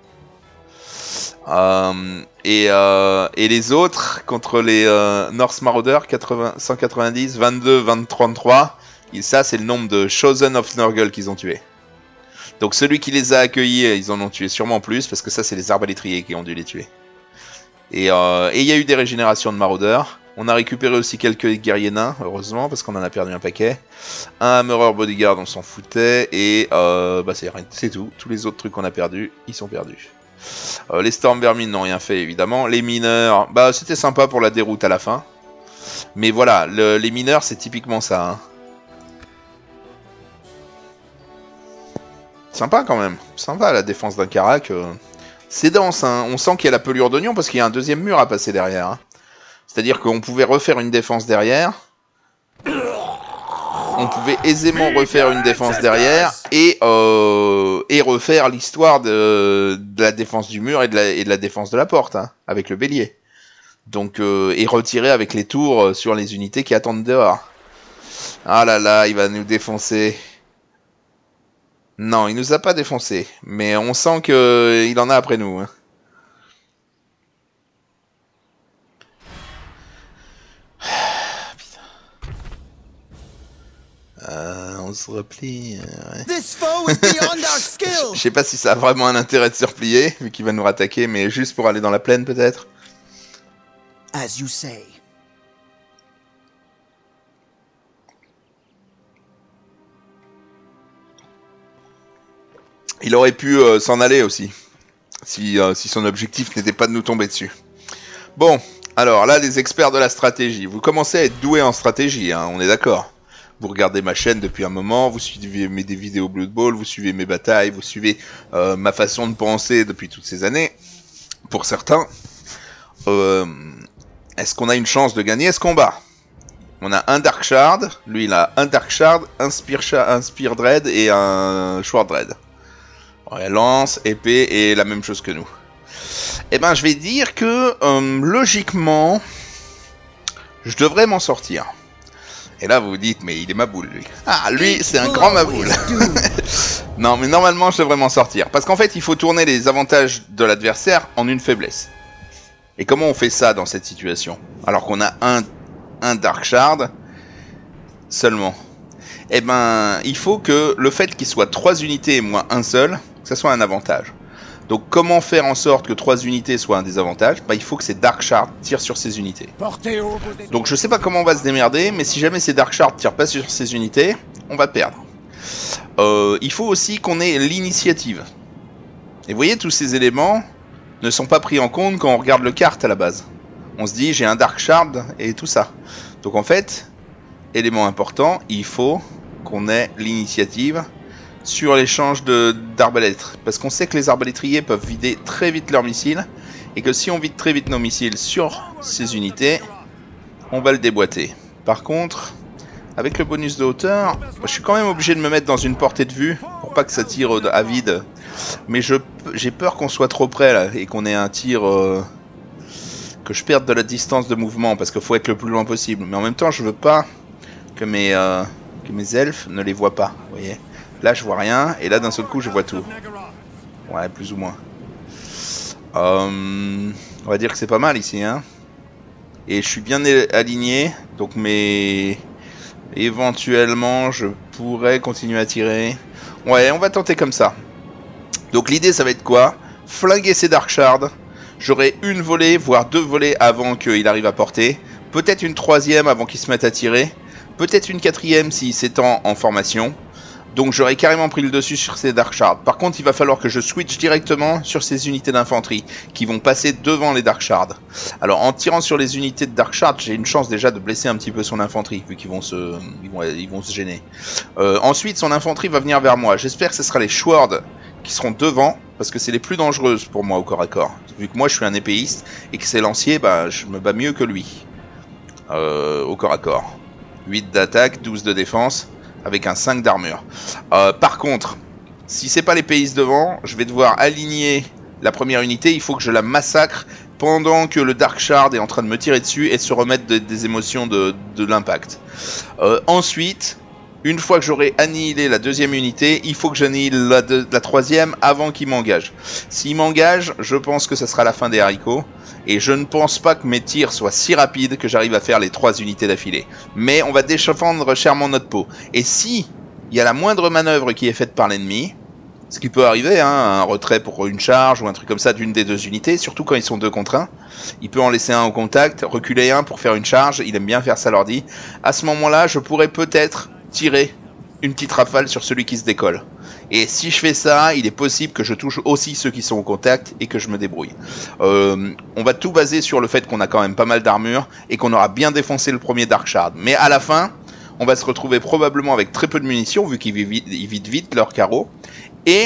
Euh, et, euh, et les autres, contre les euh, Norse Marauders, cent quatre-vingt-dix, vingt-deux, vingt, trente-trois, et ça c'est le nombre de Chosen of Nurgle qu'ils ont tué. Donc celui qui les a accueillis, ils en ont tué sûrement plus, parce que ça c'est les arbalétriers qui ont dû les tuer. Et il euh, y a eu des régénérations de maraudeurs. On a récupéré aussi quelques guerriers nains, heureusement, parce qu'on en a perdu un paquet. Un Hammerer Bodyguard, on s'en foutait. Et euh, bah c'est tout. Tous les autres trucs qu'on a perdus, ils sont perdus. Euh, les Storm Vermin n'ont rien fait, évidemment. Les mineurs, bah c'était sympa pour la déroute à la fin. Mais voilà, le, les mineurs, c'est typiquement ça. Hein. Sympa quand même. Sympa la défense d'un Karak. Euh... C'est dense, hein. On sent qu'il y a la pelure d'oignon parce qu'il y a un deuxième mur à passer derrière. Hein. C'est-à-dire qu'on pouvait refaire une défense derrière. On pouvait aisément refaire une défense derrière et, euh, et refaire l'histoire de, de la défense du mur et de la, et de la défense de la porte, hein, avec le bélier. Donc, euh, et retirer avec les tours sur les unités qui attendent dehors. Ah là là, il va nous défoncer. Non, il nous a pas défoncé. Mais on sent qu'il en a après nous. Hein. Euh, on se replie. Euh, ouais. Je sais pas si ça a vraiment un intérêt de se replier, vu qu'il va nous rattaquer, mais juste pour aller dans la plaine peut-être. As you say. Il aurait pu euh, s'en aller aussi, si, euh, si son objectif n'était pas de nous tomber dessus. Bon, alors là, les experts de la stratégie. Vous commencez à être doués en stratégie, hein, on est d'accord. Vous regardez ma chaîne depuis un moment, vous suivez mes des vidéos Blood Bowl, vous suivez mes batailles, vous suivez euh, ma façon de penser depuis toutes ces années. Pour certains, euh, est-ce qu'on a une chance de gagner ce combat? On a un Dark Shard, lui il a un Dark Shard, un Spear, un Spear Dread et un Sword Dread. Ouais, lance, épée et la même chose que nous. Eh ben, je vais dire que, euh, logiquement, je devrais m'en sortir. Et là, vous vous dites, mais il est maboule, lui. Ah, lui, c'est un grand maboule. Non, mais normalement, je devrais m'en sortir. Parce qu'en fait, il faut tourner les avantages de l'adversaire en une faiblesse. Et comment on fait ça dans cette situation? Alors qu'on a un, un Dark Shard seulement. Eh ben, il faut que le fait qu'il soit trois unités et moins un seul, que ça soit un avantage. Donc comment faire en sorte que trois unités soient un désavantage? Bah, il faut que ces Dark Shards tirent sur ces unités. Donc je sais pas comment on va se démerder, mais si jamais ces Dark Shards tirent pas sur ces unités, on va perdre. Euh, il faut aussi qu'on ait l'initiative. Et vous voyez, tous ces éléments ne sont pas pris en compte quand on regarde le carte à la base. On se dit, j'ai un Dark Shard et tout ça. Donc en fait, élément important, il faut qu'on ait l'initiative sur l'échange d'arbalètes. Parce qu'on sait que les arbalétriers peuvent vider très vite leurs missiles. Et que si on vide très vite nos missiles sur ces unités, on va le déboîter. Par contre, avec le bonus de hauteur, je suis quand même obligé de me mettre dans une portée de vue pour pas que ça tire à vide. Mais je j'ai peur qu'on soit trop près là et qu'on ait un tir... Euh, que je perde de la distance de mouvement parce qu'il faut être le plus loin possible. Mais en même temps, je veux pas que mes, euh, que mes elfes ne les voient pas. Vous voyez ? Là, je vois rien, et là, d'un seul coup, je vois tout. Ouais, plus ou moins. Euh, on va dire que c'est pas mal ici, hein. Et je suis bien aligné, donc mais éventuellement, je pourrais continuer à tirer. Ouais, on va tenter comme ça. Donc l'idée, ça va être quoi? Flinguer ces Dark Shards. J'aurai une volée, voire deux volées avant qu'il arrive à porter. Peut-être une troisième avant qu'il se mette à tirer. Peut-être une quatrième s'il s'étend en formation. Donc j'aurais carrément pris le dessus sur ces Dark Shards. Par contre, il va falloir que je switch directement sur ces unités d'infanterie qui vont passer devant les Dark Shards. Alors en tirant sur les unités de Dark Shards, j'ai une chance déjà de blesser un petit peu son infanterie vu qu'ils vont se, ils vont, ils vont se gêner. Euh, ensuite, son infanterie va venir vers moi. J'espère que ce sera les Schword qui seront devant parce que c'est les plus dangereuses pour moi au corps à corps. Vu que moi je suis un épéiste et que c'est lancier, bah, je me bats mieux que lui euh, au corps à corps. huit d'attaque, douze de défense. Avec un cinq d'armure. Euh, par contre, si c'est pas les pays devant, je vais devoir aligner la première unité. Il faut que je la massacre pendant que le Dark Shard est en train de me tirer dessus et de se remettre de, des émotions de, de l'impact. Euh, ensuite, une fois que j'aurai annihilé la deuxième unité, il faut que j'annihile la, la troisième avant qu'il m'engage. S'il m'engage, je pense que ça sera la fin des haricots. Et je ne pense pas que mes tirs soient si rapides que j'arrive à faire les trois unités d'affilée. Mais on va défendre chèrement notre peau. Et si il y a la moindre manœuvre qui est faite par l'ennemi, ce qui peut arriver, hein, un retrait pour une charge ou un truc comme ça d'une des deux unités, surtout quand ils sont deux contre un, il peut en laisser un au contact, reculer un pour faire une charge, il aime bien faire ça l'ordi. À ce moment-là, je pourrais peut-être tirer une petite rafale sur celui qui se décolle. Et si je fais ça, il est possible que je touche aussi ceux qui sont au contact et que je me débrouille. Euh, on va tout baser sur le fait qu'on a quand même pas mal d'armure et qu'on aura bien défoncé le premier Dark Shard. Mais à la fin, on va se retrouver probablement avec très peu de munitions vu qu'ils vident vite leurs carreaux. Et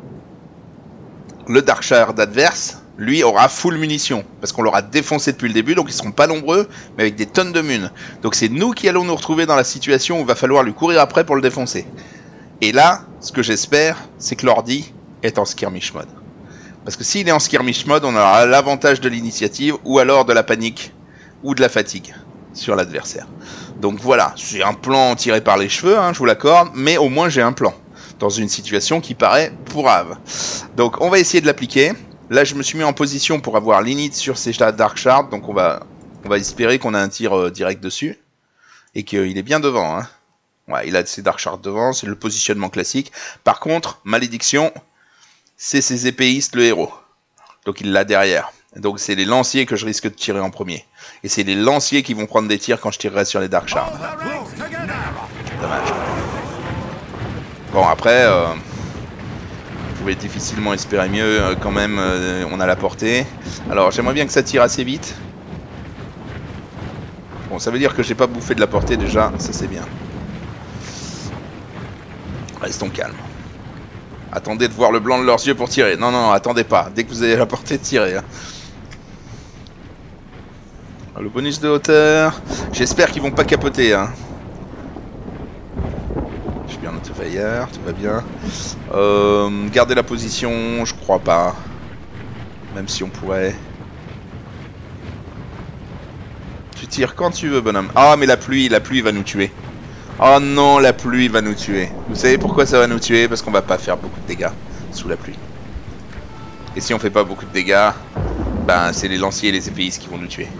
le Dark Shard adverse, lui, aura full munitions parce qu'on l'aura défoncé depuis le début, donc ils seront pas nombreux, mais avec des tonnes de mun. Donc c'est nous qui allons nous retrouver dans la situation où il va falloir lui courir après pour le défoncer. Et là, ce que j'espère, c'est que l'ordi est en skirmish mode. Parce que s'il est en skirmish mode, on aura l'avantage de l'initiative, ou alors de la panique, ou de la fatigue sur l'adversaire. Donc voilà, j'ai un plan tiré par les cheveux, hein, je vous l'accorde, mais au moins j'ai un plan. Dans une situation qui paraît pourrave. Donc on va essayer de l'appliquer. Là je me suis mis en position pour avoir l'init sur ces Dark Shards, donc on va, on va espérer qu'on a un tir euh, direct dessus. Et qu'il est bien devant. Hein. Ouais, il a ses Dark Shards devant, c'est le positionnement classique. Par contre, malédiction, c'est ses épéistes le héros. Donc il l'a derrière. Donc c'est les lanciers que je risque de tirer en premier. Et c'est les lanciers qui vont prendre des tirs quand je tirerai sur les Dark Shards. Dommage. Bon après, euh, vous pouvez difficilement espérer mieux euh, quand même, euh, on a la portée. Alors j'aimerais bien que ça tire assez vite. Bon, ça veut dire que j'ai pas bouffé de la portée déjà, ça c'est bien. Restons calmes. Attendez de voir le blanc de leurs yeux pour tirer. Non, non, non, attendez pas. Dès que vous avez la portée, tirez. Hein. Le bonus de hauteur. J'espère qu'ils vont pas capoter. Hein. Je suis bien autofire, tout va bien. Euh, garder la position, je crois pas. Même si on pourrait. Tu tires quand tu veux, bonhomme. Ah, mais la pluie, la pluie va nous tuer. Oh non, la pluie va nous tuer. Vous savez pourquoi ça va nous tuer? Parce qu'on va pas faire beaucoup de dégâts sous la pluie. Et si on fait pas beaucoup de dégâts, ben c'est les lanciers et les épéistes qui vont nous tuer.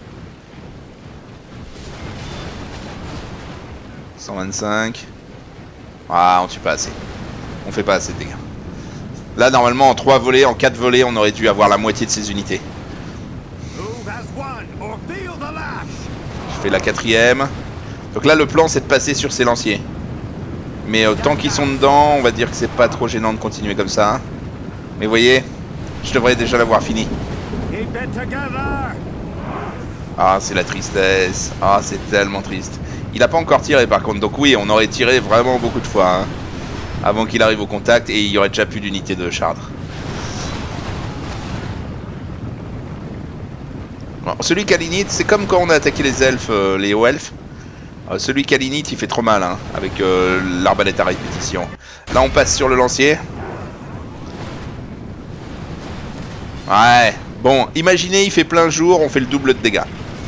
cent vingt-cinq. Ah, on tue pas assez. On fait pas assez de dégâts. Là, normalement, en trois volées, en quatre volées, on aurait dû avoir la moitié de ces unités. Je fais la quatrième. Donc là, le plan, c'est de passer sur ces lanciers. Mais euh, tant qu'ils sont dedans, on va dire que c'est pas trop gênant de continuer comme ça. Mais vous voyez, je devrais déjà l'avoir fini. Ah, c'est la tristesse. Ah, c'est tellement triste. Il a pas encore tiré par contre. Donc oui, on aurait tiré vraiment beaucoup de fois. Hein, avant qu'il arrive au contact et il y aurait déjà plus d'unité de Chardre. Bon, celui qui a l'init, c'est comme quand on a attaqué les elfes, euh, les hauts elfes. Euh, celui qui a l'init, il fait trop mal, hein, avec euh, l'arbalète à répétition. Là, on passe sur le lancier. Ouais. Bon, imaginez, il fait plein jour, on fait le double de dégâts.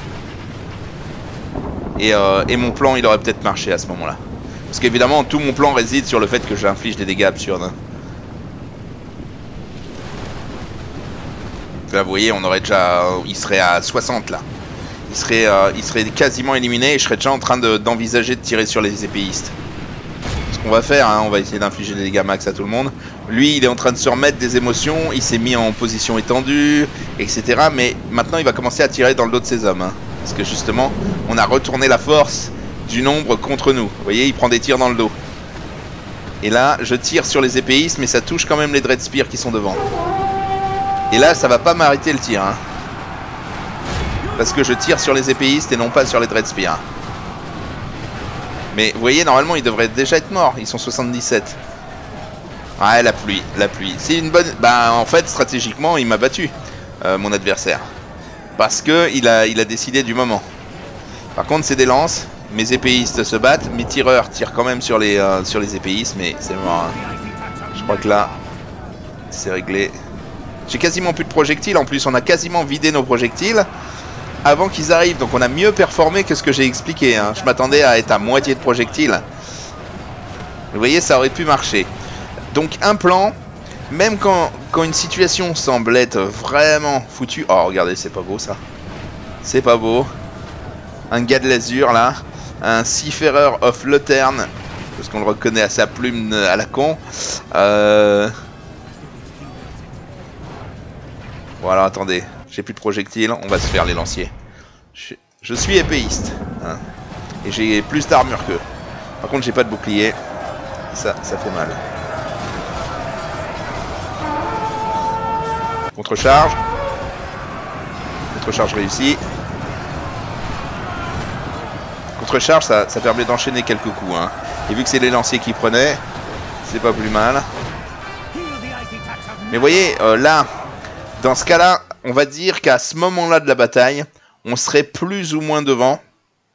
Et, euh, et mon plan, il aurait peut-être marché à ce moment-là. Parce qu'évidemment, tout mon plan réside sur le fait que j'inflige des dégâts absurdes. Hein. Là, vous voyez, on aurait déjà... Il serait à soixante, là. Il serait, euh, il serait quasiment éliminé et je serais déjà en train d'envisager de, de tirer sur les épéistes. Ce qu'on va faire, hein, on va essayer d'infliger des dégâts max à tout le monde. Lui, il est en train de se remettre des émotions, il s'est mis en position étendue, et cetera. Mais maintenant, il va commencer à tirer dans le dos de ses hommes. Hein, parce que justement, on a retourné la force du nombre contre nous. Vous voyez, il prend des tirs dans le dos. Et là, je tire sur les épéistes, mais ça touche quand même les Dreadspears qui sont devant. Et là, ça va pas m'arrêter le tir. Hein. Parce que je tire sur les épéistes et non pas sur les Dreadspears. Mais vous voyez, normalement, ils devraient déjà être morts. Ils sont soixante-dix-sept. Ouais, la pluie, la pluie. C'est une bonne... Bah, en fait, stratégiquement, il m'a battu, euh, mon adversaire. Parce que il a, il a décidé du moment. Par contre, c'est des lances. Mes épéistes se battent. Mes tireurs tirent quand même sur les, euh, sur les épéistes. Mais c'est mort. Hein. Je crois que là, c'est réglé. J'ai quasiment plus de projectiles. En plus, on a quasiment vidé nos projectiles avant qu'ils arrivent. Donc on a mieux performé que ce que j'ai expliqué. Hein. Je m'attendais à être à moitié de projectiles. Vous voyez, ça aurait pu marcher. Donc un plan, même quand, quand une situation semble être vraiment foutue... Oh, regardez, c'est pas beau ça. C'est pas beau. Un gars de l'azur là. Un Seafarer of Lotern. Parce qu'on le reconnaît à sa plume à la con. Euh... Voilà, attendez. J'ai plus de projectiles, on va se faire les lanciers. Je, je suis épéiste. Hein, et j'ai plus d'armure qu'eux. Par contre, j'ai pas de bouclier. Ça, ça fait mal. Contre-charge. Contre-charge réussie. Contre-charge, ça, ça permet d'enchaîner quelques coups. Hein. Et vu que c'est les lanciers qui prenaient, c'est pas plus mal. Mais vous voyez, euh, là, dans ce cas-là, on va dire qu'à ce moment-là de la bataille, on serait plus ou moins devant.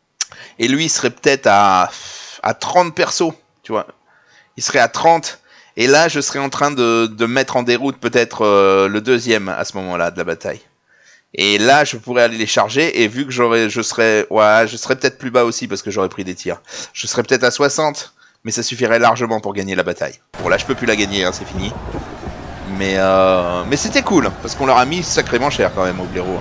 Et lui, il serait peut-être à, à trente persos, tu vois. Il serait à trente. Et là, je serais en train de, de mettre en déroute peut-être euh, le deuxième à ce moment-là de la bataille. Et là, je pourrais aller les charger. Et vu que j'aurais, je serais, ouais, je serais peut-être plus bas aussi parce que j'aurais pris des tirs. Je serais peut-être à soixante, mais ça suffirait largement pour gagner la bataille. Bon, là, je peux plus la gagner, hein, c'est fini. Mais, euh, mais c'était cool parce qu'on leur a mis sacrément cher quand même au blaireau.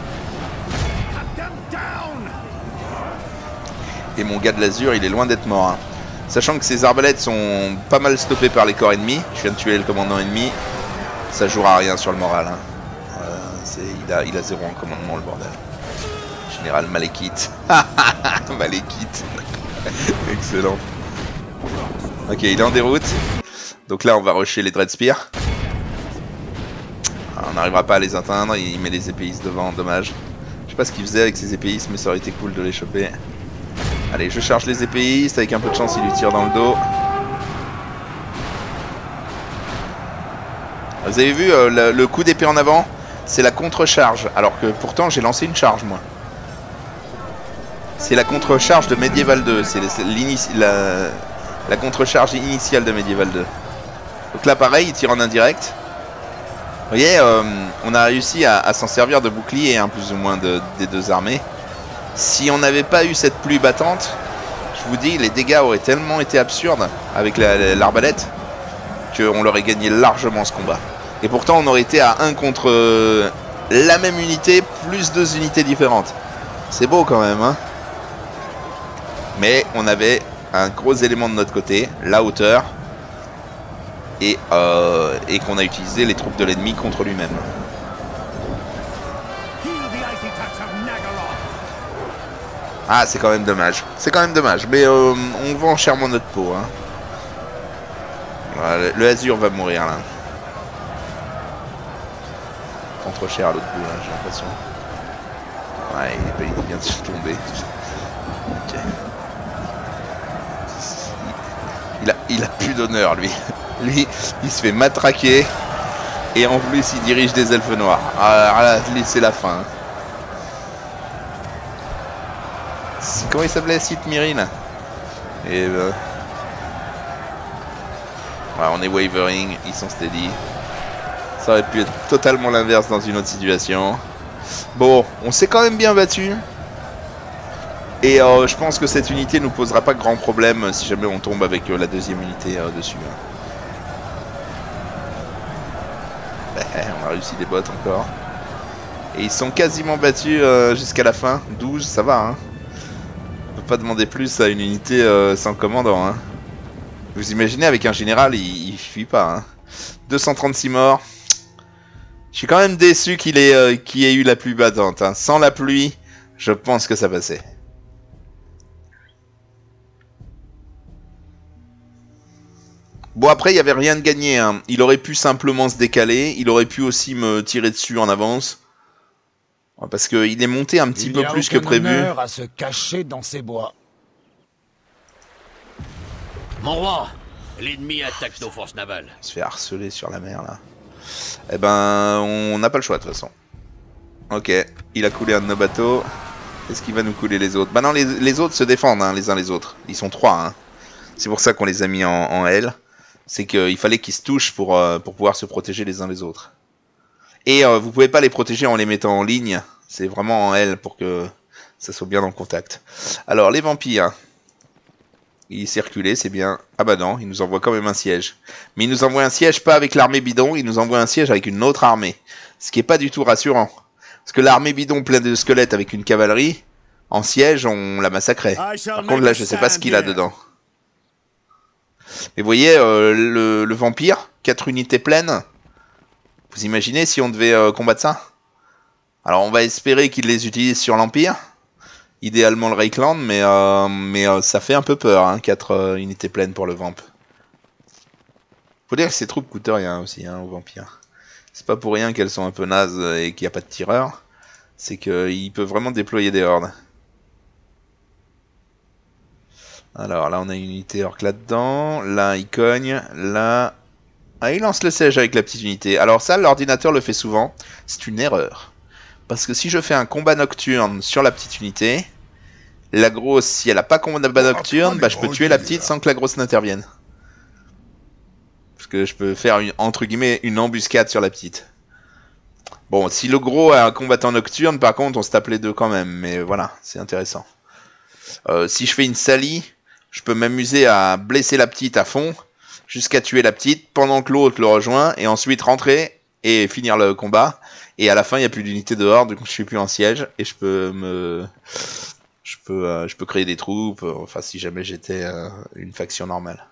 Et mon gars de l'Azur, il est loin d'être mort. Hein. Sachant que ces arbalètes sont pas mal stoppées par les corps ennemis. Je viens de tuer le commandant ennemi. Ça jouera à rien sur le moral. Hein. Euh, c'est, il, a, il a zéro en commandement, le bordel. Général Malekith. Malekith. Excellent. Ok, il est en déroute. Donc là, on va rusher les Dreadspear. On n'arrivera pas à les atteindre. Il met les épéistes devant, dommage. Je sais pas ce qu'il faisait avec ses épéistes, mais ça aurait été cool de les choper. Allez, je charge les épéistes, avec un peu de chance, il lui tire dans le dos. Vous avez vu, euh, le, le coup d'épée en avant, c'est la contre-charge, alors que pourtant j'ai lancé une charge, moi. C'est la contre-charge de Medieval deux, c'est la, la contre-charge initiale de Medieval deux. Donc là, pareil, il tire en indirect. Vous voyez, euh, on a réussi à, à s'en servir de bouclier, hein, plus ou moins de, des deux armées. Si on n'avait pas eu cette pluie battante, je vous dis, les dégâts auraient tellement été absurdes avec l'arbalète la, qu'on leur aurait gagné largement ce combat. Et pourtant, on aurait été à un contre euh, la même unité, plus deux unités différentes. C'est beau quand même, hein. Mais on avait un gros élément de notre côté, la hauteur, et, euh, et qu'on a utilisé les troupes de l'ennemi contre lui-même. Ah, c'est quand même dommage. C'est quand même dommage. Mais euh, on vend chèrement notre peau. Hein. Voilà, le Azur va mourir là. Prend trop cher à l'autre bout là, j'ai l'impression. Ouais, il, il vient de tomber. Okay. Il a, il a plus d'honneur lui. Lui, il se fait matraquer. Et en plus, il dirige des elfes noirs. Alors là, c'est la fin. Hein. Comment il s'appelait, Sith Miril? Et ben... ouais, on est wavering, ils sont steady. Ça aurait pu être totalement l'inverse dans une autre situation. Bon, on s'est quand même bien battu. Et euh, je pense que cette unité nous posera pas grand problème si jamais on tombe avec euh, la deuxième unité euh, dessus. Ben, on a réussi des bots encore. Et ils sont quasiment battus euh, jusqu'à la fin. douze, ça va, hein. On peut pas demander plus à une unité euh, sans commandant. Hein. Vous imaginez, avec un général, il, il fuit pas. Hein. deux cent trente-six morts. Je suis quand même déçu qu'il ait, euh, qu'il ait eu la pluie battante. Hein. Sans la pluie, je pense que ça passait. Bon, après, il n'y avait rien de gagné. Hein. Il aurait pu simplement se décaler. Il aurait pu aussi me tirer dessus en avance. Parce qu'il est monté un petit il peu plus que prévu. Il y a aucun honneur à se cacher dans ces bois. Mon roi, l'ennemi attaque nos forces navales. Il se fait harceler sur la mer, là. Eh ben, on n'a pas le choix, de toute façon. Ok, il a coulé un de nos bateaux. Est-ce qu'il va nous couler les autres? Bah non, les, les autres se défendent, hein, les uns les autres. Ils sont trois, hein. C'est pour ça qu'on les a mis en, en L. C'est qu'il fallait qu'ils se touchent pour, euh, pour pouvoir se protéger les uns les autres. Et euh, vous pouvez pas les protéger en les mettant en ligne. C'est vraiment en L pour que ça soit bien en contact. Alors, les vampires. Il s'est reculé, c'est bien. Ah bah non, il nous envoie quand même un siège. Mais il nous envoie un siège pas avec l'armée bidon, il nous envoie un siège avec une autre armée. Ce qui est pas du tout rassurant. Parce que l'armée bidon pleine de squelettes avec une cavalerie, en siège, on l'a massacré. Par contre, là, je sais pas ce qu'il a dedans. Mais vous voyez, euh, le, le vampire, quatre unités pleines. Vous imaginez si on devait euh, combattre ça? Alors on va espérer qu'il les utilise sur l'Empire. Idéalement le Reikland, mais, euh, mais euh, ça fait un peu peur, hein, quatre euh, unités pleines pour le Vamp. Faut dire que ces troupes coûtent rien aussi, hein, aux vampires. C'est pas pour rien qu'elles sont un peu nazes et qu'il n'y a pas de tireurs. C'est qu'ils peuvent vraiment déployer des hordes. Alors là on a une unité orc là-dedans. Là il cogne. Là... Ah, il lance le siège avec la petite unité. Alors ça, l'ordinateur le fait souvent. C'est une erreur. Parce que si je fais un combat nocturne sur la petite unité, la grosse, si elle n'a pas combat nocturne, bah je peux tuer la petite sans que la grosse n'intervienne. que je peux faire, une, entre guillemets, une embuscade sur la petite. Bon, si le gros a un combattant nocturne, par contre, on se tape les deux quand même. Mais voilà, c'est intéressant. Euh, si je fais une salie, je peux m'amuser à blesser la petite à fond, jusqu'à tuer la petite, pendant que l'autre le rejoint, et ensuite rentrer et finir le combat. Et à la fin, il n'y a plus d'unité dehors, donc je suis plus en siège, et je peux me... Je peux, euh, je peux créer des troupes, euh, enfin si jamais j'étais euh, une faction normale.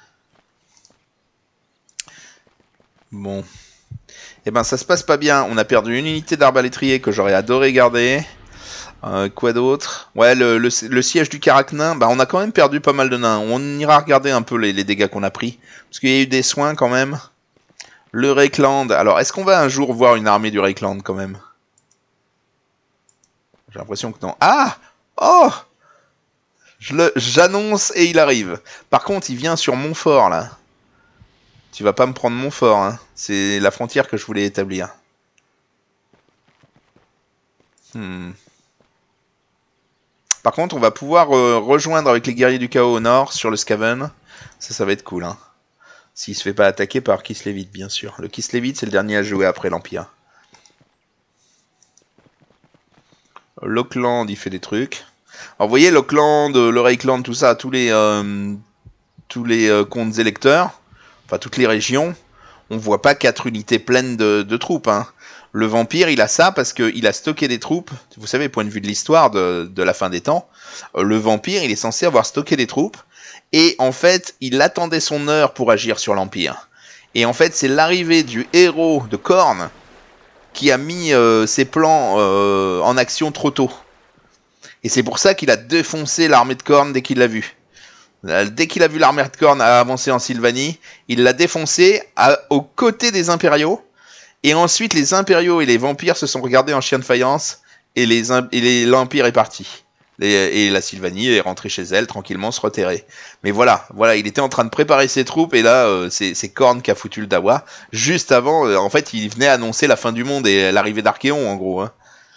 Bon. Eh ben ça se passe pas bien, on a perdu une unité d'arbalétrier que j'aurais adoré garder. Euh, quoi d'autre? Ouais, le, le, le siège du Karaknin, bah on a quand même perdu pas mal de nains. On ira regarder un peu les, les dégâts qu'on a pris. Parce qu'il y a eu des soins quand même. Le Reikland, alors est-ce qu'on va un jour voir une armée du Reikland quand même? J'ai l'impression que non. Ah! Oh! J'annonce et il arrive. Par contre, il vient sur Montfort, là. Tu vas pas me prendre Montfort, hein. C'est la frontière que je voulais établir. Hmm. Par contre, on va pouvoir euh, rejoindre avec les guerriers du chaos au nord, sur le Skaven. Ça, ça va être cool, hein. S'il se fait pas attaquer par Kislevidt, bien sûr. Le Kislevidt, c'est le dernier à jouer après l'Empire. L'Auckland, il fait des trucs. Alors vous voyez, l'Auckland, le Reikland, tout ça, tous les, euh, tous les euh, comptes électeurs, enfin toutes les régions, on voit pas quatre unités pleines de, de troupes. Hein. Le vampire, il a ça parce qu'il a stocké des troupes. Vous savez, point de vue de l'histoire de, de la fin des temps, euh, le vampire, il est censé avoir stocké des troupes. Et en fait, il attendait son heure pour agir sur l'Empire. Et en fait, c'est l'arrivée du héros de Khorne qui a mis euh, ses plans euh, en action trop tôt. Et c'est pour ça qu'il a défoncé l'armée de Khorne dès qu'il l'a vue. Dès qu'il a vu l'armée de Khorne avancer en Sylvanie, il l'a défoncé à, aux côtés des impériaux. Et ensuite, les impériaux et les vampires se sont regardés en chien de faïence. Et, les, et les, l'Empire est parti. Et, et la Sylvanie est rentrée chez elle, tranquillement se reterrer. Mais voilà, voilà, il était en train de préparer ses troupes. Et là, euh, c'est, c'est Khorne qui a foutu le dawa. Juste avant, euh, en fait, il venait annoncer la fin du monde et l'arrivée d'Archéon, en gros. Hein.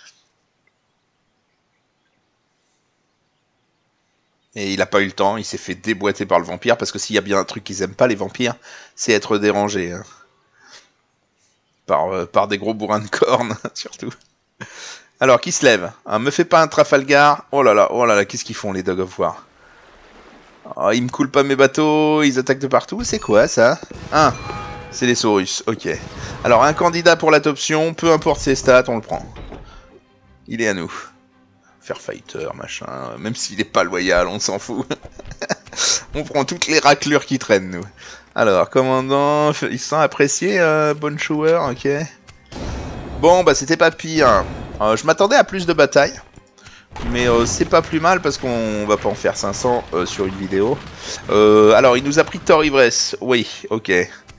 Et il a pas eu le temps, il s'est fait déboîter par le vampire, parce que s'il y a bien un truc qu'ils aiment pas, les vampires, c'est être dérangés. Hein. Par, euh, par des gros bourrins de cornes, surtout. Alors, qui se lève hein, me fait pas un Trafalgar. Oh là là, oh là là, qu'est-ce qu'ils font, les Dog of War? Oh, ils me coulent pas mes bateaux, ils attaquent de partout. C'est quoi, ça? Ah, c'est les Saurus, ok. Alors, un candidat pour l'adoption, peu importe ses stats, on le prend. Il est à nous. Fighter, machin, même s'il est pas loyal, on s'en fout. On prend toutes les raclures qui traînent, nous. Alors, commandant, ils sont appréciés, euh, Bonchower, ok. Bon, bah c'était pas pire. Euh, je m'attendais à plus de batailles, mais euh, c'est pas plus mal parce qu'on va pas en faire cinq cents euh, sur une vidéo. Euh, alors, il nous a pris Thor Ivresse, oui, ok.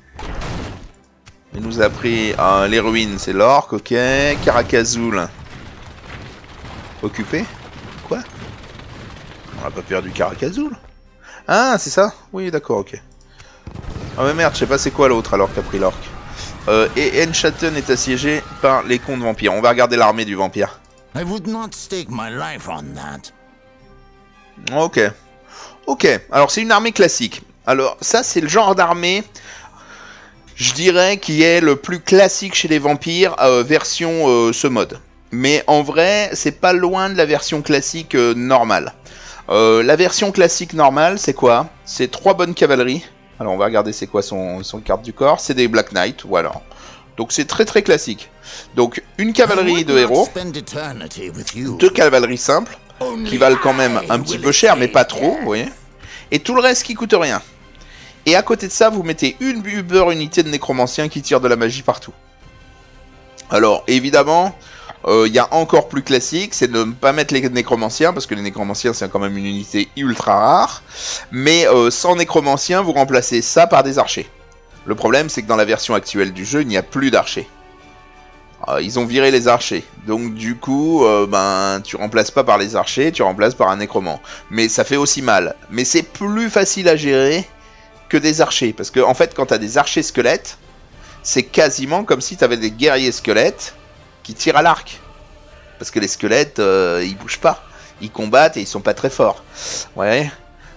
Il nous a pris euh, les ruines, c'est l'orque, ok. Karakazul. Occupé? Quoi? On a pas perdu Karakazul? Ah, c'est ça? Oui, d'accord, ok. Ah mais merde, je sais pas c'est quoi l'autre alors qu'a pris l'orque. Euh, et Enschatten est assiégé par les contes vampires. On va regarder l'armée du vampire. I would not stake my life on that. Ok. Ok, alors c'est une armée classique. Alors ça c'est le genre d'armée, je dirais, qui est le plus classique chez les vampires, euh, version euh, ce mode. Mais en vrai, c'est pas loin de la version classique euh, normale. Euh, la version classique normale, c'est quoi? C'est trois bonnes cavaleries. Alors on va regarder c'est quoi son, son carte du corps. C'est des Black Knight, voilà. Donc c'est très très classique. Donc une cavalerie de héros, deux cavaleries simples, qui valent quand même un petit peu cher, mais pas trop, vous voyez. Et tout le reste qui coûte rien. Et à côté de ça, vous mettez une uber unité de nécromanciens qui tirent de la magie partout. Alors évidemment... Il euh, y a encore plus classique, c'est de ne pas mettre les nécromanciens, parce que les nécromanciens c'est quand même une unité ultra rare, mais euh, sans nécromanciens, vous remplacez ça par des archers. Le problème c'est que dans la version actuelle du jeu, il n'y a plus d'archers. Euh, ils ont viré les archers, donc du coup, euh, ben, tu remplaces pas par les archers, tu remplaces par un nécromant. Mais ça fait aussi mal, mais c'est plus facile à gérer que des archers, parce que en fait quand tu as des archers squelettes, c'est quasiment comme si tu avais des guerriers squelettes, qui tirent à l'arc. Parce que les squelettes, euh, ils bougent pas. Ils combattent et ils sont pas très forts. Ouais.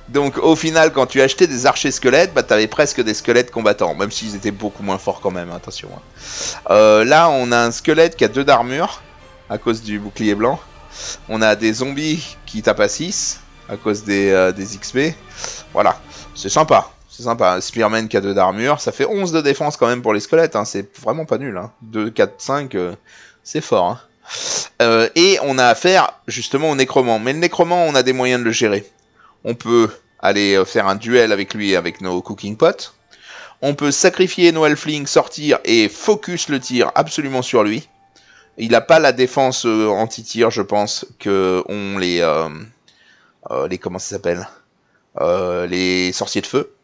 Donc au final, quand tu achetais des archers squelettes, bah t'avais presque des squelettes combattants, même s'ils étaient beaucoup moins forts quand même, attention. Euh, là, on a un squelette qui a deux d'armure, à cause du bouclier blanc. On a des zombies qui tapent à six, à cause des, euh, des X P. Voilà, c'est sympa. C'est sympa, un Spearman qui a deux d'armure, ça fait onze de défense quand même pour les squelettes, hein. C'est vraiment pas nul. Hein. deux, quatre, cinq, euh, c'est fort. Hein. Euh, et on a affaire justement au nécromant. Mais le nécromant, on a des moyens de le gérer. On peut aller faire un duel avec lui avec nos cooking pots. On peut sacrifier nos halflings, sortir et focus le tir absolument sur lui. Il n'a pas la défense euh, anti-tir, je pense, que ont les... Euh, euh, les comment ça s'appelle euh, les sorciers de feu.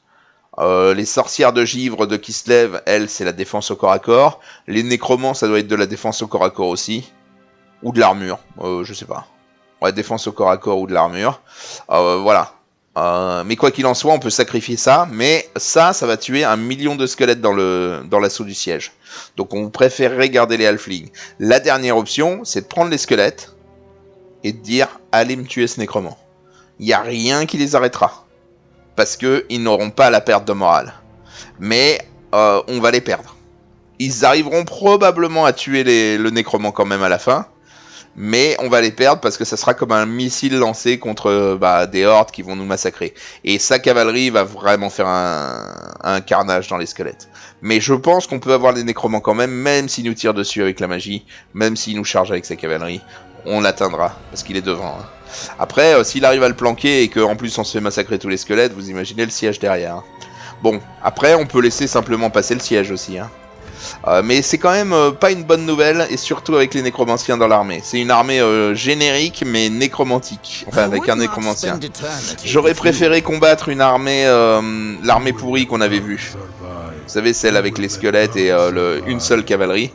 Euh, les sorcières de givre de Kislev, elles, c'est la défense au corps à corps. Les nécromants, ça doit être de la défense au corps à corps aussi. Ou de l'armure, euh, je sais pas. Ouais, défense au corps à corps ou de l'armure. Euh, voilà. Euh, mais quoi qu'il en soit, on peut sacrifier ça. Mais ça, ça va tuer un million de squelettes dans le dans l'assaut du siège. Donc on préférerait garder les halflings. La dernière option, c'est de prendre les squelettes et de dire, allez me tuer ce nécromant. Il n'y a rien qui les arrêtera. Parce qu'ils n'auront pas la perte de morale. Mais euh, on va les perdre. Ils arriveront probablement à tuer les, le nécromant quand même à la fin. Mais on va les perdre parce que ça sera comme un missile lancé contre bah, des hordes qui vont nous massacrer. Et sa cavalerie va vraiment faire un, un carnage dans les squelettes. Mais je pense qu'on peut avoir des nécromants quand même, même s'il nous tire dessus avec la magie, même s'il nous charge avec sa cavalerie. On l'atteindra, parce qu'il est devant. Hein. Après, euh, s'il arrive à le planquer et qu'en plus on se fait massacrer tous les squelettes, vous imaginez le siège derrière. Hein. Bon, après on peut laisser simplement passer le siège aussi. Hein. Euh, mais c'est quand même euh, pas une bonne nouvelle, et surtout avec les nécromanciens dans l'armée. C'est une armée euh, générique, mais nécromantique. Enfin, avec un nécromancien. J'aurais préféré combattre une armée, euh, l'armée pourrie qu'on avait vue. Vous savez, celle avec les squelettes et euh, le, une seule cavalerie.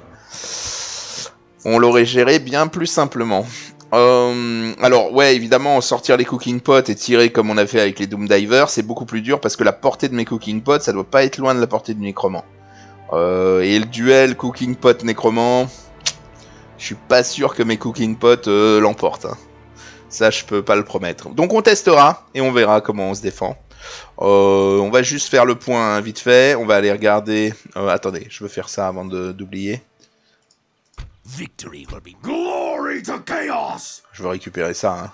On l'aurait géré bien plus simplement. Euh, alors ouais, évidemment, sortir les cooking pots et tirer comme on a fait avec les Doom Divers, c'est beaucoup plus dur parce que la portée de mes cooking pots, ça doit pas être loin de la portée du nécromant. Euh, et le duel cooking pot nécromant, je suis pas sûr que mes cooking pots euh, l'emportent. Hein. Ça, je peux pas le promettre. Donc on testera et on verra comment on se défend. Euh, on va juste faire le point hein, vite fait. On va aller regarder. Euh, attendez, je veux faire ça avant d'oublier. Victory will be Glory to chaos! Je veux récupérer ça. Hein.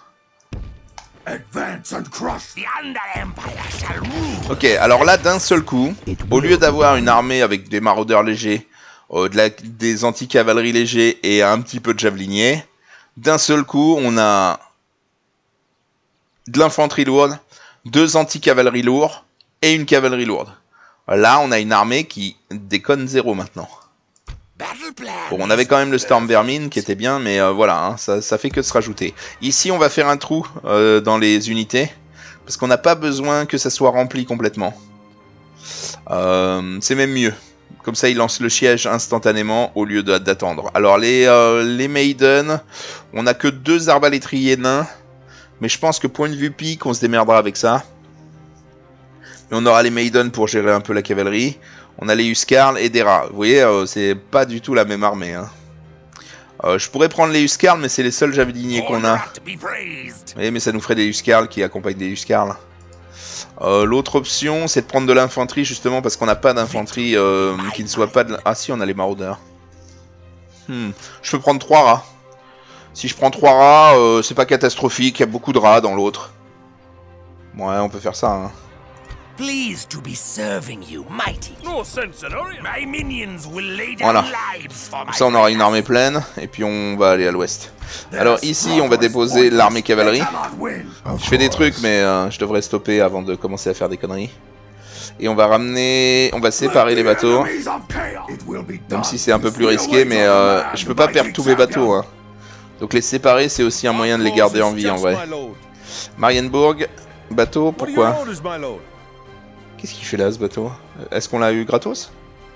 Advance and crush the Under Empire shall rule. Ok, alors là, d'un seul coup, au lieu d'avoir une armée avec des maraudeurs légers, euh, de la, des anti-cavaleries légers et un petit peu de javeliniers, d'un seul coup, on a de l'infanterie lourde, deux anti-cavaleries lourds et une cavalerie lourde. Là, on a une armée qui déconne zéro maintenant. Bon, on avait quand même le Storm Vermin qui était bien, mais euh, voilà, hein, ça, ça fait que se rajouter. Ici, on va faire un trou euh, dans les unités, parce qu'on n'a pas besoin que ça soit rempli complètement. Euh, c'est même mieux. Comme ça, il lance le siège instantanément au lieu d'attendre. Alors, les, euh, les Maiden, on n'a que deux arbalétriers nains, mais je pense que point de vue pique, on se démerdera avec ça. Mais on aura les Maiden pour gérer un peu la cavalerie. On a les Huskarls et des rats. Vous voyez, euh, c'est pas du tout la même armée. Hein. Euh, je pourrais prendre les Huskarls, mais c'est les seuls javeliniers qu'on a. Vous voyez, mais ça nous ferait des Huskarls qui accompagnent des Huskarls. Euh, L'autre option, c'est de prendre de l'infanterie, justement, parce qu'on n'a pas d'infanterie euh, qui ne soit pas de... Ah si, on a les maraudeurs. Hmm. Je peux prendre trois rats. Si je prends trois rats, euh, c'est pas catastrophique, il y a beaucoup de rats dans l'autre. Ouais, on peut faire ça, hein. Pleased to be serving you, mighty. No sense in hurry. My minions will lay down voilà. lives for my Comme ça, on aura une armée pleine, et puis on va aller à l'ouest. Alors ici, on va déposer l'armée cavalerie. Je fais des trucs, mais euh, je devrais stopper avant de commencer à faire des conneries. Et on va ramener... On va séparer les bateaux. Même si c'est un peu plus risqué, mais euh, je peux pas perdre tous mes bateaux. Hein. Donc les séparer, c'est aussi un moyen de les garder en vie, en vrai. Marienburg, bateau, pourquoi ? Qu'est-ce qu'il fait là, ce bateau? Est-ce qu'on l'a eu gratos?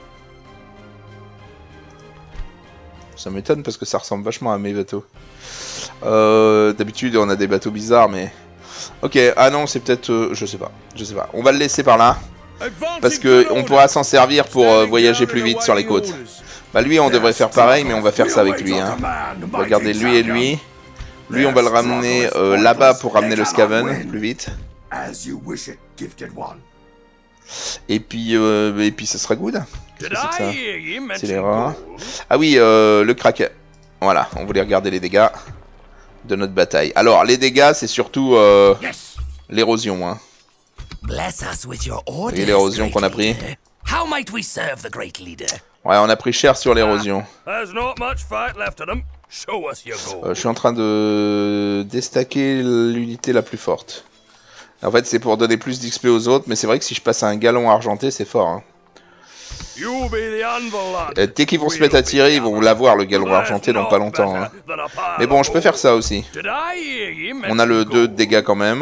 Ça m'étonne parce que ça ressemble vachement à mes bateaux. Euh, D'habitude, on a des bateaux bizarres, mais... Ok, ah non, c'est peut-être... Euh, je sais pas, je sais pas. On va le laisser par là. Parce que on pourra s'en servir pour euh, voyager plus vite sur les côtes. Bah lui, on devrait faire pareil, mais on va faire ça avec lui. Hein. On va garder lui et lui. Lui, on va le ramener euh, là-bas pour ramener le Skaven plus vite. As you wish it, gifted one. Et puis, euh, et puis ça sera good. Did C'est ça. I hear you C'est les mention rats. gold? Ah oui, euh, le crack. Voilà, on voulait regarder les dégâts de notre bataille. Alors, les dégâts, c'est surtout euh, Yes. l'érosion. Hein. Bless us with your orders, Et l'érosion great qu'on a pris. leader. How might we serve the great leader? Ouais, on a pris cher sur l'érosion. There's not much fight left in them. Show us your gold. Euh, je suis en train de déstacker l'unité la plus forte. En fait, c'est pour donner plus d'X P aux autres, mais c'est vrai que si je passe à un galon argenté, c'est fort. Hein. You be the anvil lad. Euh, dès qu'ils vont se mettre à tirer, ils vont l'avoir, le galon argenté, dans pas longtemps. Hein. Mais bon, je peux faire ça aussi. Did I hear you On a le mention deux de gold? dégâts quand même.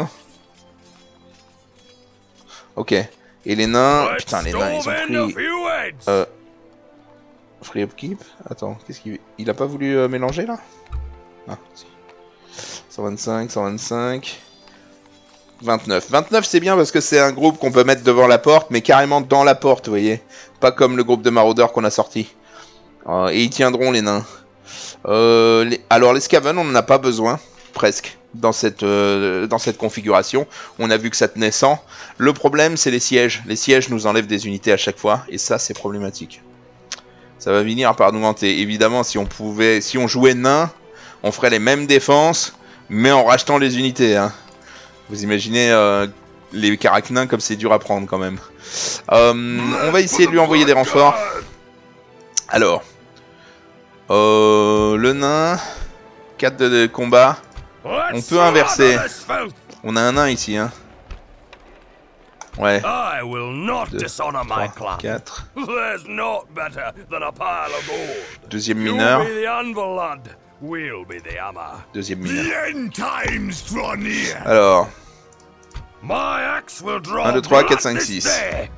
Ok. Et les nains... Let's Putain, les nains, ils stove in ont a pris... few heads. Euh... Free upkeep. Attends, qu'est-ce qu'il... Il a pas voulu euh, mélanger, là? Ah, si. cent vingt-cinq, cent vingt-cinq... vingt-neuf. vingt-neuf, c'est bien parce que c'est un groupe qu'on peut mettre devant la porte, mais carrément dans la porte, vous voyez. Pas comme le groupe de maraudeurs qu'on a sorti. Euh, et ils tiendront, les nains. Euh, les... Alors, les Skaven, on n'en a pas besoin, presque. Dans cette, euh, dans cette configuration, on a vu que ça tenait cent. Le problème, c'est les sièges. Les sièges nous enlèvent des unités à chaque fois, et ça, c'est problématique. Ça va finir par nous hanter. Évidemment, si on pouvait, si on jouait nain, on ferait les mêmes défenses, mais en rachetant les unités. Hein. Vous imaginez euh, les caracs nains comme c'est dur à prendre quand même. Euh, on va essayer de lui envoyer des renforts. Alors, euh, le nain, quatre de, de combat. On peut inverser. On a un nain ici, hein. Ouais. I will not deux, dishonor my trois, clan. quatre. There's not better than a pile of gold. Deuxième You mineur. be the anvil lad. We'll be the hammer. Deuxième mineur. The end times draw near. Alors, My axe will draw un, deux, trois, quatre, blood cinq, this six. day.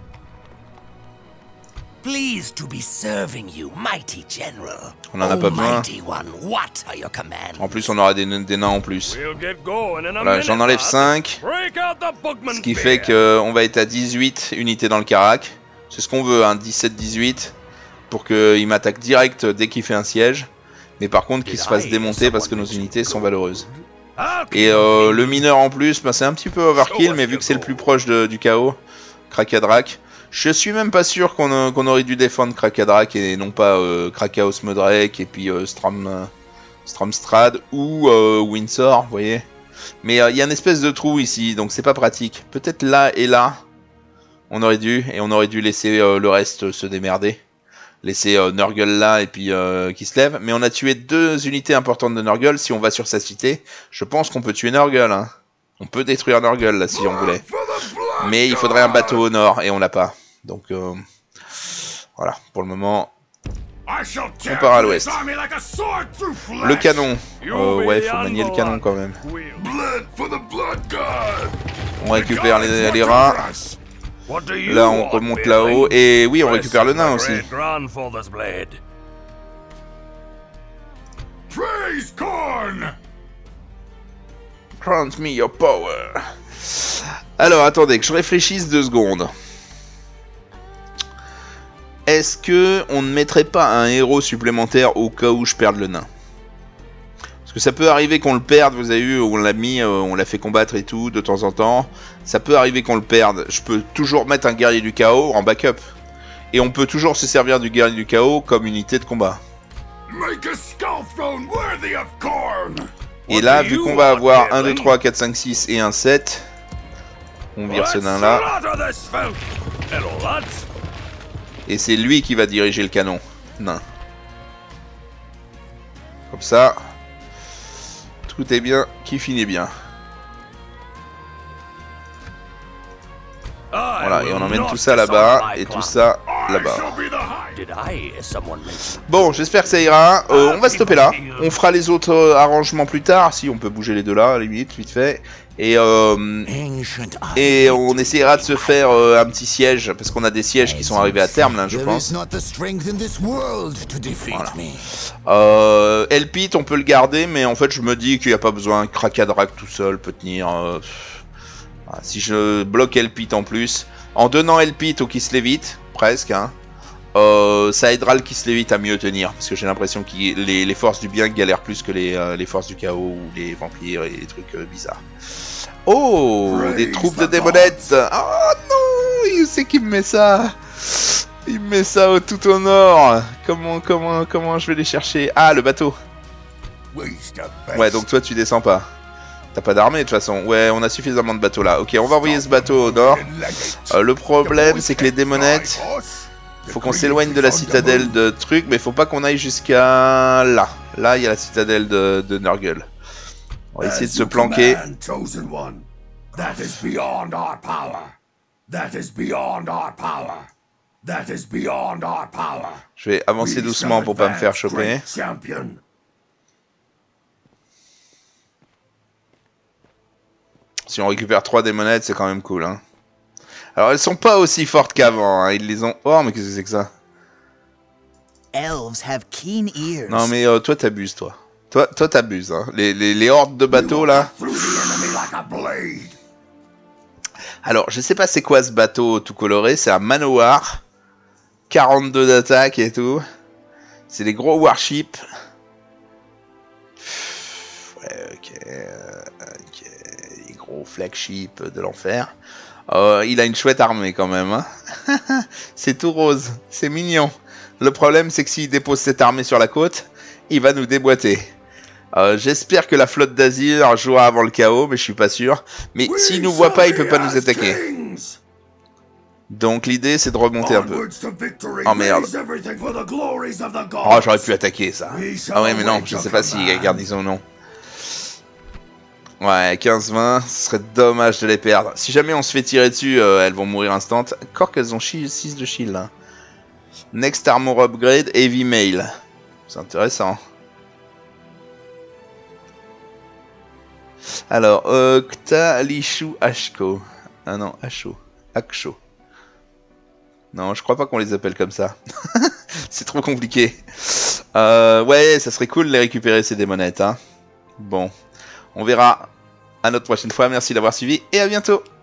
Pleased to be serving you, mighty general. On en a pas besoin. Mighty one, what are your commands? En plus, on aura des, des nains en plus. We'll get going in a Voilà, j'en minute, enlève lad. cinq. Break out the Bugman's Ce qui beer. fait qu'on va être à dix-huit unités dans le carac. C'est ce qu'on veut, hein, dix-sept dix-huit. Pour qu'il m'attaque direct dès qu'il fait un siège. Mais par contre, qu'il se fasse démonter parce que nos unités sont valeureuses. I'll keep Et you euh, pleased. le mineur en plus, bah, c'est un petit peu overkill, mais vu que c'est le plus proche de, du chaos, Krakadrak. Je suis même pas sûr qu'on euh, qu'on aurait dû défendre Krakadrak et non pas euh, Krakaos Modrake et puis euh, Stram, euh, Stromstrad ou euh, Windsor, vous voyez. Mais il euh, y a une espèce de trou ici, donc c'est pas pratique. Peut-être là et là, on aurait dû, et on aurait dû laisser euh, le reste se démerder. Laisser euh, Nurgle là et puis euh, qui se lève. Mais on a tué deux unités importantes de Nurgle. Si on va sur sa cité, je pense qu'on peut tuer Nurgle. Hein. On peut détruire Nurgle là si on voulait. Mais il faudrait un bateau au nord et on l'a pas. Donc euh, voilà, pour le moment, on part à l'ouest. Le canon. Euh, ouais, faut manier le canon quand même. On récupère les, les rats. Là, on remonte là-haut. Et oui, on récupère le nain aussi. Grant me your power. Alors, attendez, que je réfléchisse deux secondes. Est-ce que on ne mettrait pas un héros supplémentaire au cas où je perde le nain? Parce que ça peut arriver qu'on le perde, vous avez vu, on l'a mis, euh, on l'a fait combattre et tout, de temps en temps. Ça peut arriver qu'on le perde. Je peux toujours mettre un guerrier du chaos en backup. Et on peut toujours se servir du guerrier du chaos comme unité de combat. Et là, vu qu'on va avoir un, deux, trois, quatre, cinq, six et un sept, on vire ce nain là. Et c'est lui qui va diriger le canon. Nain. Comme ça. Tout est bien, qui finit bien. Voilà, et on emmène tout ça là-bas, et tout ça là-bas. Bon, j'espère que ça ira. Euh, on va stopper là. On fera les autres euh, arrangements plus tard. Si, on peut bouger les deux là, à la limite, vite fait. Et, euh, et on essaiera de se faire euh, un petit siège, parce qu'on a des sièges qui sont arrivés à terme, là, je pense. Voilà. Euh, Elpit, on peut le garder, mais en fait, je me dis qu'il n'y a pas besoin. Krakadrak tout seul peut tenir... Euh, voilà. Si je bloque Elpit en plus, en donnant Elpit au Kislevitt, presque, hein, euh, ça aidera le Kislevitt à mieux tenir, parce que j'ai l'impression que les, les forces du bien galèrent plus que les, euh, les forces du chaos ou les vampires et les trucs euh, bizarres. Oh, des troupes de démonettes. Oh non, il sait qui me met ça. Il me met ça au, tout au nord. Comment, comment, comment je vais les chercher? Ah, le bateau. Ouais, donc toi tu descends pas. T'as pas d'armée de toute façon. Ouais, on a suffisamment de bateaux là. Ok, on va envoyer ce bateau au nord. Euh, le problème, c'est que les démonettes... Faut qu'on s'éloigne de la citadelle de trucs, mais faut pas qu'on aille jusqu'à là. Là, il y a la citadelle de, de Nurgle. On va essayer de se planquer. Je vais avancer doucement pour pas me faire choper. Si on récupère trois démonettes, c'est quand même cool, hein. Alors, elles sont pas aussi fortes qu'avant, hein. Ils les ont... Oh, mais qu'est-ce que c'est que ça? Elves have keen ears. Non, mais euh, toi, t'abuses, toi. Toi, toi t'abuses, hein. Les, les, les hordes de bateaux, là. Alors, je sais pas c'est quoi ce bateau tout coloré. C'est un manoir. quarante-deux d'attaque et tout. C'est les gros warships. Ouais, ok. Ok. Les gros flagships de l'enfer. Euh, il a une chouette armée quand même. Hein. C'est tout rose. C'est mignon. Le problème, c'est que s'il dépose cette armée sur la côte, il va nous déboîter. Euh, J'espère que la flotte d'Azir jouera avant le chaos, mais je suis pas sûr. Mais s'il nous voit pas, il peut pas nous attaquer. Donc l'idée, c'est de remonter un peu. Oh merde. Oh, j'aurais pu attaquer ça. Ah ouais, mais non, je sais pas s'il y a garnison ou non. Ouais, quinze vingt, ce serait dommage de les perdre. Si jamais on se fait tirer dessus, euh, elles vont mourir instant. Encore qu'elles ont six de shield là. Next armor upgrade, heavy mail. C'est intéressant. Alors, Octa, Lishu, Ashko. Ah non, Asho. Aksho. Non, je crois pas qu'on les appelle comme ça. C'est trop compliqué. Euh, ouais, ça serait cool de les récupérer ces démonettes. Hein. Bon. On verra à notre prochaine fois. Merci d'avoir suivi et à bientôt.